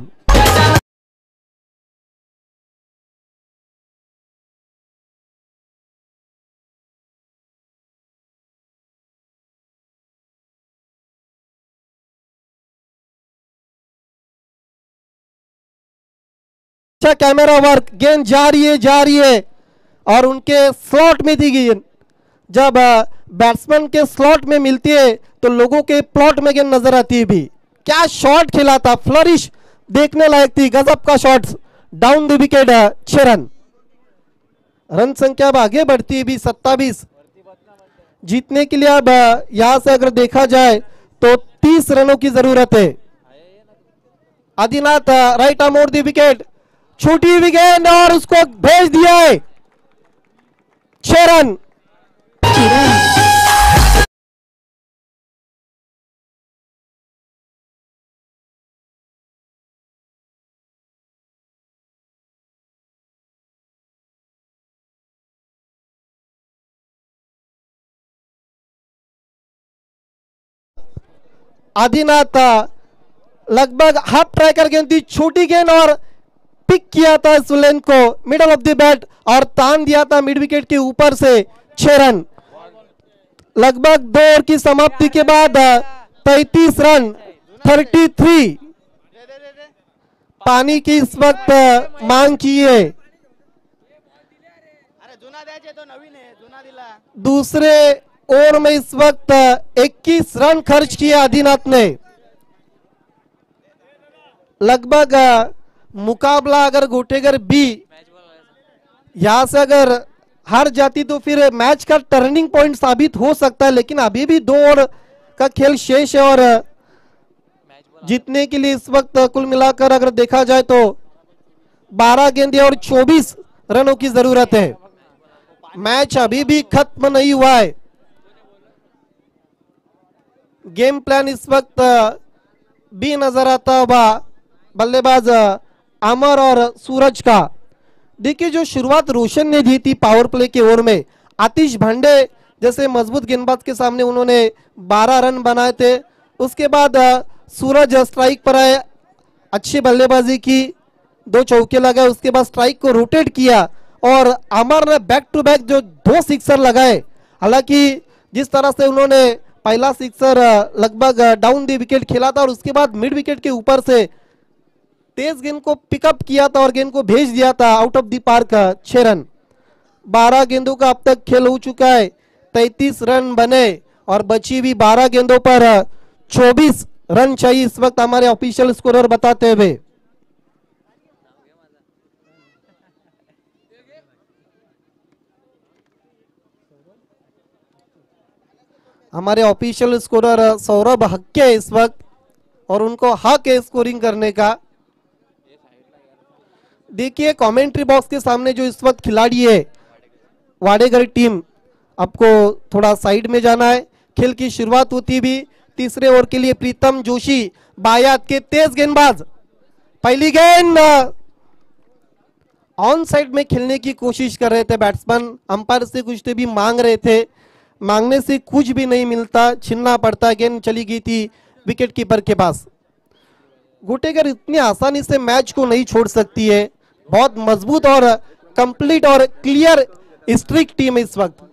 S5: अच्छा कैमरा वर्क, गेंद जा रही है जा रही है और उनके स्लॉट में दी गई। जब बैट्समैन के स्लॉट में मिलती है तो लोगों के प्लॉट में गेंद नजर आती है। भी क्या शॉट खेला था, फ्लरिश देखने लायक थी, गजब का शॉट, डाउन द विकेट, छह रन। रन संख्या अब आगे बढ़ती है भी सत्ताईस। जीतने के लिए अब यहां से अगर देखा जाए तो तीस रनों की जरूरत है। Adinath right arm over the wicket, छोटी विकेट और उसको भेज दिया है, छह रन। आदिनाथ लगभग हाफ ट्राई कर गेंद थी, छोटी गेंद और पिक किया था सुलेन को मिडल ऑफ द बैट और तान दिया था मिड विकेट के ऊपर से, छह रन। लगभग दो ओवर की समाप्ति के बाद पैंतीस रन, तैंतीस। पानी की इस वक्त मांग की है। दूसरे ओवर में इस वक्त इक्कीस रन खर्च किए आदिनाथ ने। लगभग मुकाबला अगर गोटेगर बी यहां से अगर हार जाती तो फिर मैच का टर्निंग पॉइंट साबित हो सकता है, लेकिन अभी भी दो ओवर का खेल शेष है और जीतने के लिए इस वक्त कुल मिलाकर अगर देखा जाए तो बारह गेंदें और चौबीस रनों की जरूरत है। मैच अभी भी खत्म नहीं हुआ है। गेम प्लान इस वक्त भी नजर आता हुआ बल्लेबाज अमर और सूरज का। देखिए जो शुरुआत रोशन ने दी थी पावर प्ले के ओवर में, आतिश भांडे जैसे मजबूत गेंदबाज के सामने उन्होंने बारह रन बनाए थे। उसके बाद सूरज स्ट्राइक पर आए, अच्छी बल्लेबाजी की, दो चौके लगाए, उसके बाद स्ट्राइक को रोटेट किया और अमर ने बैक टू बैक जो दो सिक्सर लगाए। हालांकि जिस तरह से उन्होंने पहला सिक्सर लगभग डाउन दी विकेट खेला था और उसके बाद मिड विकेट के ऊपर से तेज गेंद को पिकअप किया था और गेंद को भेज दिया था आउट ऑफ द पार्क, छह रन। बारह गेंदों का अब तक खेल हो चुका है, तैतीस रन बने और बची हुई बारह गेंदों पर चौबीस रन चाहिए इस वक्त हमारे ऑफिशियल स्कोरर बताते हुए। हमारे ऑफिशियल स्कोरर सौरभ हक्के इस वक्त और उनको हक है स्कोरिंग करने का। देखिए कमेंट्री बॉक्स के सामने जो इस वक्त खिलाड़ी है वाडेगर टीम, आपको थोड़ा साइड में जाना है। खेल की शुरुआत होती भी तीसरे ओवर के लिए प्रीतम जोशी बायात के तेज गेंदबाज, पहली गेंद ऑन साइड में खेलने की कोशिश कर रहे थे बैट्समैन, अंपायर से कुछ तो भी मांग रहे थे, मांगने से कुछ भी नहीं मिलता, छीनना पड़ता। गेंद चली गई थी विकेट कीपर के पास। गुटेगर इतनी आसानी से मैच को नहीं छोड़ सकती है, बहुत मजबूत और कंप्लीट और क्लियर स्ट्रिक्ट टीम है इस वक्त।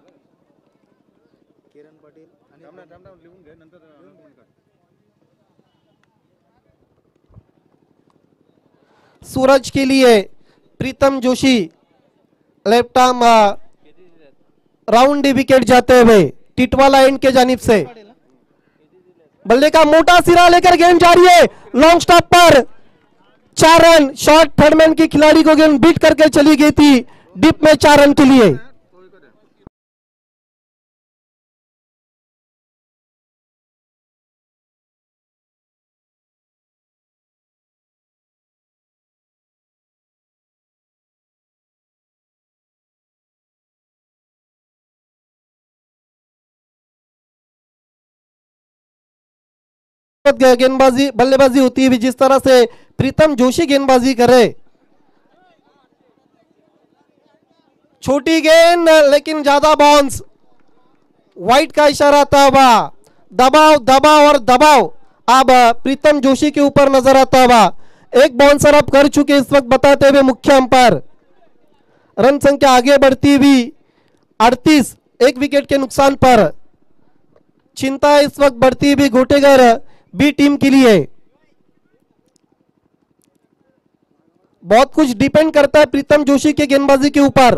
S5: सूरज के लिए Pritam Joshi left arm round wicket जाते हुए टिटवाला एंड के जानिब से बल्ले का मोटा सिरा लेकर गेंद जा रही है लॉन्ग स्टॉप पर, चार रन। शॉर्ट थर्डमैन की खिलाड़ी को गेंद बीट करके चली गई थी डिप में चार रन के लिए। गेंदबाजी बल्लेबाजी होती है जिस तरह से प्रीतम जोशी गेंदबाजी करे, छोटी गेंद लेकिन ज्यादा बाउंस, वाइट का इशारा आता हुआ, दबाव दबाव और दबाव अब प्रीतम जोशी के ऊपर नजर आता हुआ। एक बाउंसर अब कर चुके इस वक्त बताते हुए मुख्य अंपायर। रन संख्या आगे बढ़ती हुई अड़तीस, एक विकेट के नुकसान पर। चिंता इस वक्त बढ़ती हुई गोटेगर बी टीम के लिए। बहुत कुछ डिपेंड करता है प्रीतम जोशी के गेंदबाजी के ऊपर।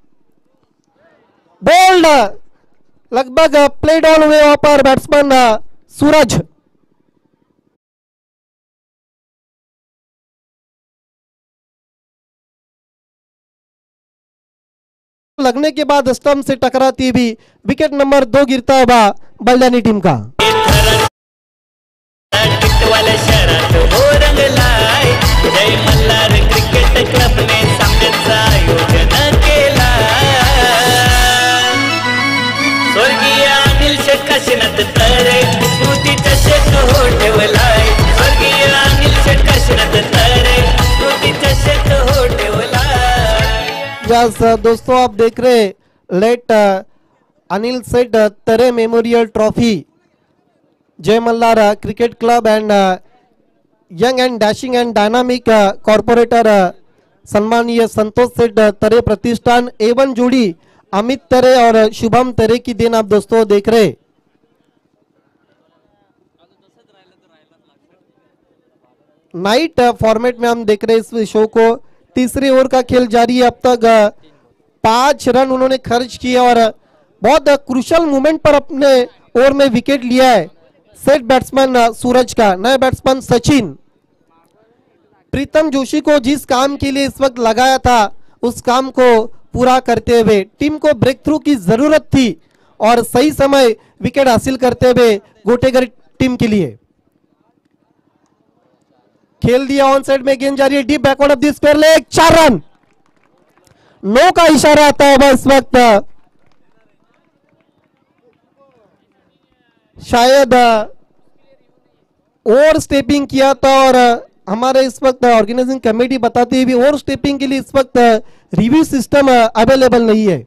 S5: बोल्ड लगभग प्लेड ऑल हुए वहां पर बैट्समैन सूरज। लगने के बाद स्टंप से टकराती भी विकेट नंबर दो गिरता हुआ बल्लानी टीम का।
S2: वाले शहरात हो रंगलाय, जय मल्हार क्रिकेट क्लब ने सामन्याचं आयोजन केला। स्वर्गीय अनिल शेठ काशीनाथ तरे स्मृती चषक हो ठेवलाय, स्वर्गीय अनिल शेठ काशीनाथ तरे स्मृती चषक हो ठेवलाय।
S5: यस दोस्तों, आप देख रहे late Anil Seth Tare memorial trophy Jai Malhar cricket club and young and dashing and dynamic corporator सम्मानीय संतोष सेठ तरे प्रतिष्ठान एवन जोड़ी अमित तरे और शुभम तरे की देन आप दोस्तों देख रहे। नाइट फॉर्मेट में हम देख रहे इस शो को। तीसरे ओवर का खेल जारी है, अब तक पांच रन उन्होंने खर्च किए और बहुत क्रूशल मोमेंट पर अपने ओवर में विकेट लिया है सेट बैट्समैन सूरज का। नए बैट्समैन सचिन। प्रीतम जोशी को जिस काम के लिए इस वक्त लगाया था उस काम को पूरा करते हुए टीम को ब्रेक थ्रू की जरूरत थी और सही समय विकेट हासिल करते हुए गोटेगर टीम के लिए। खेल दिया ऑन साइड में, गेंद जा रही है deep backward of the square leg, चार रन। नो का इशारा आता है इस वक्त, शायद ओवर स्टेपिंग किया था और हमारे इस वक्त ऑर्गेनाइजिंग कमेटी बताती है भी ओवर स्टेपिंग के लिए इस वक्त रिव्यू सिस्टम अवेलेबल नहीं है।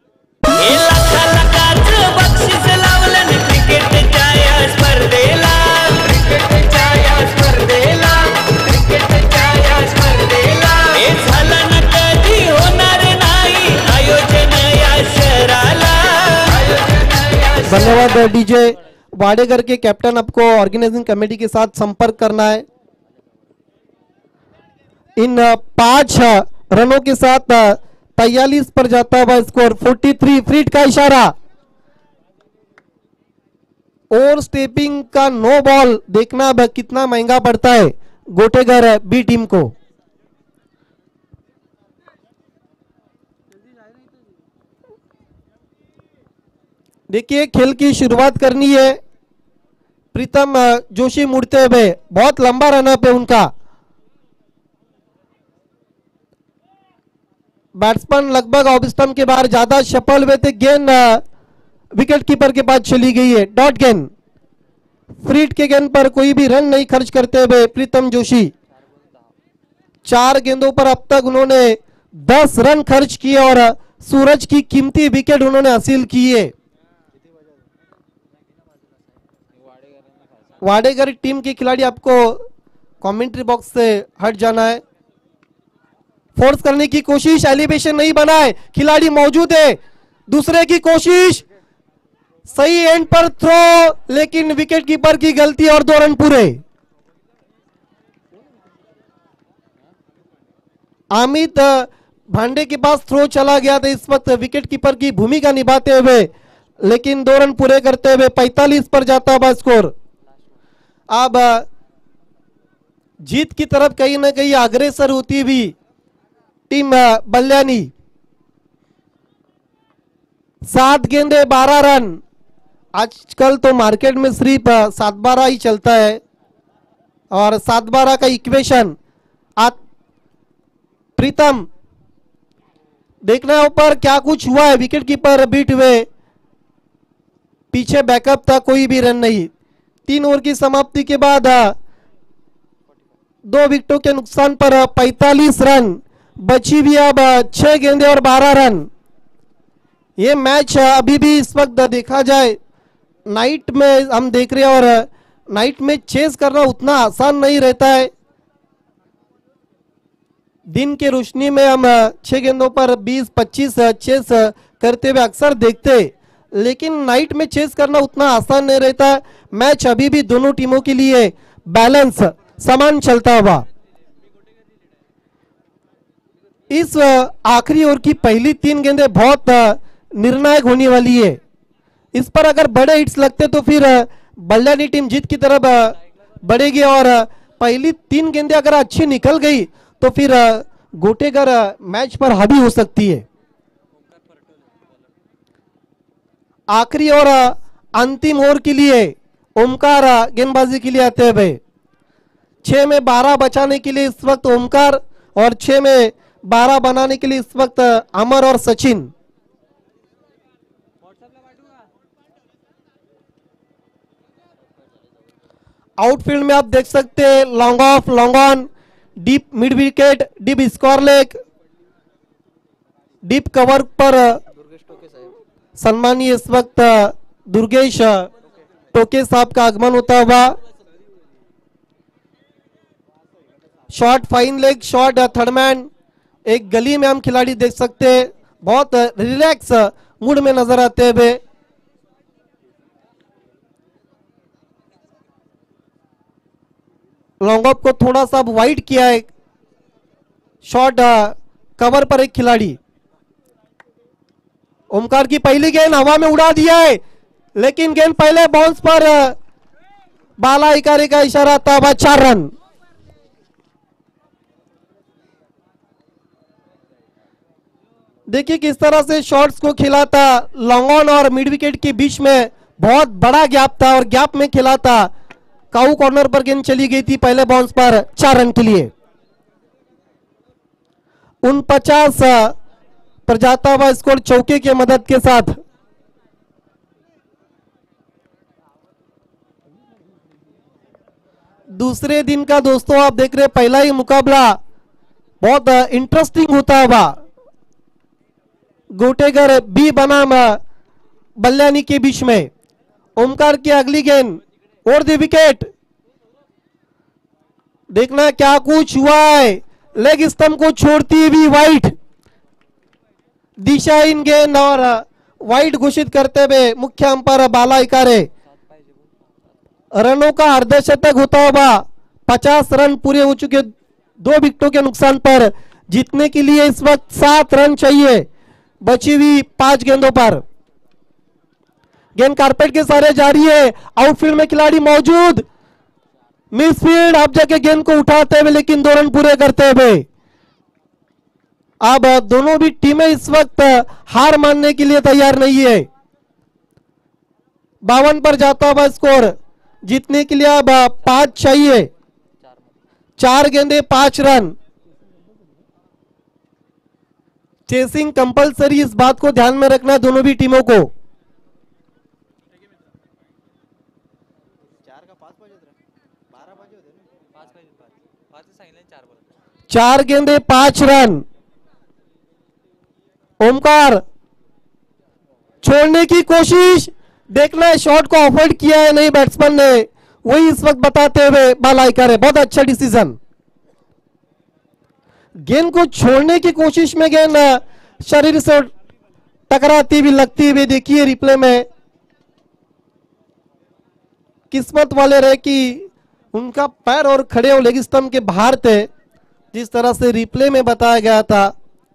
S5: धन्यवाद डीजे वाडेकर के कैप्टन, आपको ऑर्गेनाइजिंग कमेटी के साथ संपर्क करना है। इन पांच रनों के साथ तैयालीस पर जाता हुआ स्कोर तैंतालीस। फ्रीट का इशारा, ओवर स्टेपिंग का नो बॉल देखना अब कितना महंगा पड़ता है गोटेगर बी टीम को। देखिए खेल की शुरुआत करनी है, प्रीतम जोशी मुड़ते हुए, बहुत लंबा रन अप है उनका। बैट्समैन लगभग ऑफ स्टंप के बाहर, ज्यादा सफल हुए थे, गेंद विकेट कीपर के पास चली गई है, डॉट गेंद। फ्रीट के गेंद पर कोई भी रन नहीं खर्च करते हुए प्रीतम जोशी, चार गेंदों पर अब तक उन्होंने दस रन खर्च किए और सूरज की कीमती विकेट उन्होंने हासिल की है। वाडेगर टीम के खिलाड़ी, आपको कमेंट्री बॉक्स से हट जाना है। फोर्स करने की कोशिश, एलिवेशन नहीं बनाए, खिलाड़ी मौजूद है। दूसरे की कोशिश, सही एंड पर थ्रो, लेकिन विकेट कीपर की गलती और दो रन पूरे। अमित भांडे के पास थ्रो चला गया था इस वक्त विकेट कीपर की भूमिका निभाते हुए, लेकिन दो रन पूरे करते हुए पैंतालीस पर जाता हुआ स्कोर। अब जीत की तरफ कहीं ना कहीं अग्रेसर होती हुई टीम बल्यानी। सात गेंदे बारह रन, आजकल तो मार्केट में सिर्फ सात बारह ही चलता है और सात बारह का इक्वेशन। प्रीतम देखना है ऊपर क्या कुछ हुआ है, विकेट कीपर बीट हुए, पीछे बैकअप था, कोई भी रन नहीं। तीन ओवर की समाप्ति के बाद दो विकेटों के नुकसान पर पैंतालीस रन, बची भी अब छह गेंदे और बारह रन। ये मैच अभी भी इस वक्त देखा जाए नाइट में हम देख रहे हैं और नाइट में चेस करना उतना आसान नहीं रहता है। दिन के रोशनी में हम छह गेंदों पर बीस पच्चीस चेस करते हुए अक्सर देखते, लेकिन नाइट में चेस करना उतना आसान नहीं रहता है। मैच अभी भी दोनों टीमों के लिए बैलेंस समान चलता हुआ। इस आखिरी ओवर की पहली तीन गेंदें बहुत निर्णायक होने वाली है। इस पर अगर बड़े हिट्स लगते तो फिर बल्यानी टीम जीत की तरफ बढ़ेगी और पहली तीन गेंदें अगर अच्छी निकल गई तो फिर गोटेगर मैच पर हावी हो सकती है। आखिरी और अंतिम ओवर के लिए ओमकार गेंदबाजी के लिए आते हुए, छह में बारह बचाने के लिए इस वक्त ओमकार और छह में बारह बनाने के लिए इस वक्त अमर और सचिन। आउटफील्ड में आप देख सकते हैं long off, long on, deep mid wicket, deep square leg, deep cover पर सम्मानीय इस वक्त दुर्गेश टोके साहब का आगमन होता हुआ। Shot fine leg shot, third man, एक गली में हम खिलाड़ी देख सकते हैं बहुत रिलैक्स मूड में नजर आते हुए। लॉन्ग ऑफ को थोड़ा सा वाइड किया है, शॉट कवर पर एक खिलाड़ी। ओमकार की पहली गेंद हवा में उड़ा दिया है, लेकिन गेंद पहले बाउंस पर बाला इकारी का इशारा था, वह चार रन। देखिए किस तरह से शॉट्स को खेला था, लॉन्ग ऑन और मिड विकेट के बीच में बहुत बड़ा गैप था और गैप में खेला था। काऊ कॉर्नर पर गेंद चली गई थी पहले बाउंस पर चार रन के लिए। उनपचास पर जाता हुआ स्कोर चौके के मदद के साथ। दूसरे दिन का दोस्तों आप देख रहे पहला ही मुकाबला बहुत इंटरेस्टिंग होता होगा। गोटेगर बी बनाम बल्यानी के बीच में। ओमकार की अगली गेंद और द विकेट। देखना क्या कुछ हुआ है, लेग स्टंप को छोड़ती हुई वाइट। दिशाहीन गेंद और वाइट घोषित करते हुए मुख्य अंपायर बाला इकारे। रनों का अर्धशतक होता हुआ पचास रन पूरे हो चुके दो विकेटों के नुकसान पर। जीतने के लिए इस वक्त सात रन चाहिए बची हुई पांच गेंदों पर। गेंद कारपेट के सारे जारी है, आउटफील्ड में खिलाड़ी मौजूद। मिसफील्ड अब जाके गेंद को उठाते हुए लेकिन दो रन पूरे करते हुए। अब दोनों भी टीमें इस वक्त हार मानने के लिए तैयार नहीं है। बावन पर जाता हुआ स्कोर। जीतने के लिए अब पांच चाहिए, चार गेंदे पांच रन। चेसिंग कंपलसरी, इस बात को ध्यान में रखना दोनों भी टीमों को। चार गेंदे पांच रन। ओमकार छोड़ने की कोशिश, देखना है शॉट को अवॉइड किया है नहीं बैट्समैन ने, वही इस वक्त बताते हुए बालाई करे। बहुत अच्छा डिसीजन। गेंद को छोड़ने की कोशिश में गेंद शरीर से टकराती हुई लगती हुई देखिए रिप्ले में। किस्मत वाले रहे कि उनका पैर और खड़े और लेग स्टंप के बाहर थे, जिस तरह से रिप्ले में बताया गया था।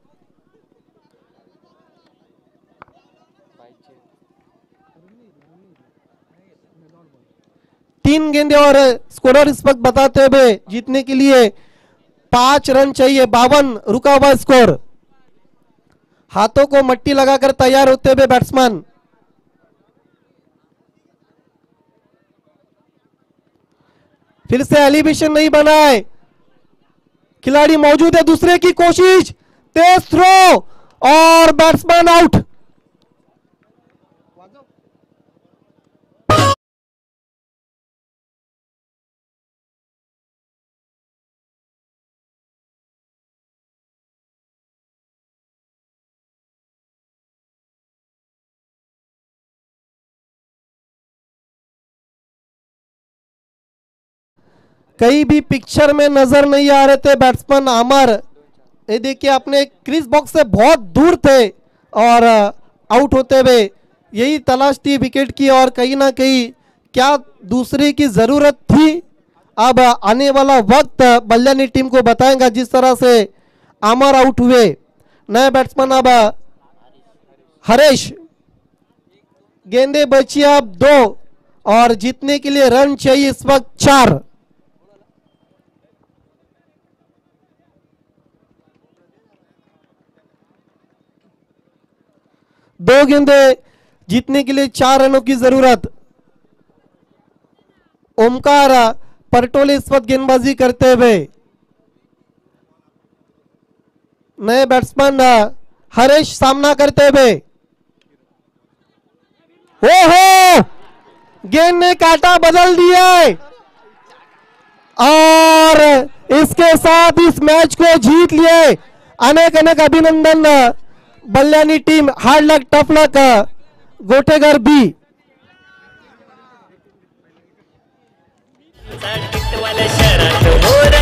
S5: तीन गेंदे और स्कोरर इस वक्त बताते हुए जीतने के लिए पांच रन चाहिए। बावन रुका हुआ स्कोर। हाथों को मट्टी लगाकर तैयार होते हुए बैट्समैन। फिर से एलिवेशन नहीं बना है, खिलाड़ी मौजूद है। दूसरे की कोशिश, तेज थ्रो और बैट्समैन आउट। कहीं भी पिक्चर में नजर नहीं आ रहे थे बैट्समैन आमर। ये देखिए अपने क्रीज बॉक्स से बहुत दूर थे और आउट होते हुए। यही तलाश थी विकेट की और कहीं ना कहीं क्या दूसरे की जरूरत थी। अब आने वाला वक्त बल्यानी टीम को बताएगा। जिस तरह से आमर आउट हुए, नए बैट्समैन अब हरेश। गेंदे बची अब दो और जीतने के लिए रन चाहिए इस वक्त चार। दो गेंदे जीतने के लिए चार रनों की जरूरत। ओमकार परटोले इस वक्त गेंदबाजी करते हुए। नए बैट्समैन हरेश सामना करते हुए। ओहो, गेंद ने काटा बदल दिया है और इसके साथ इस मैच को जीत लिए। अनेक अनेक अभिनंदन Ballyani team. Hard luck, tough luck Gotegar B.
S2: टिकटवाल्या शहरात मोर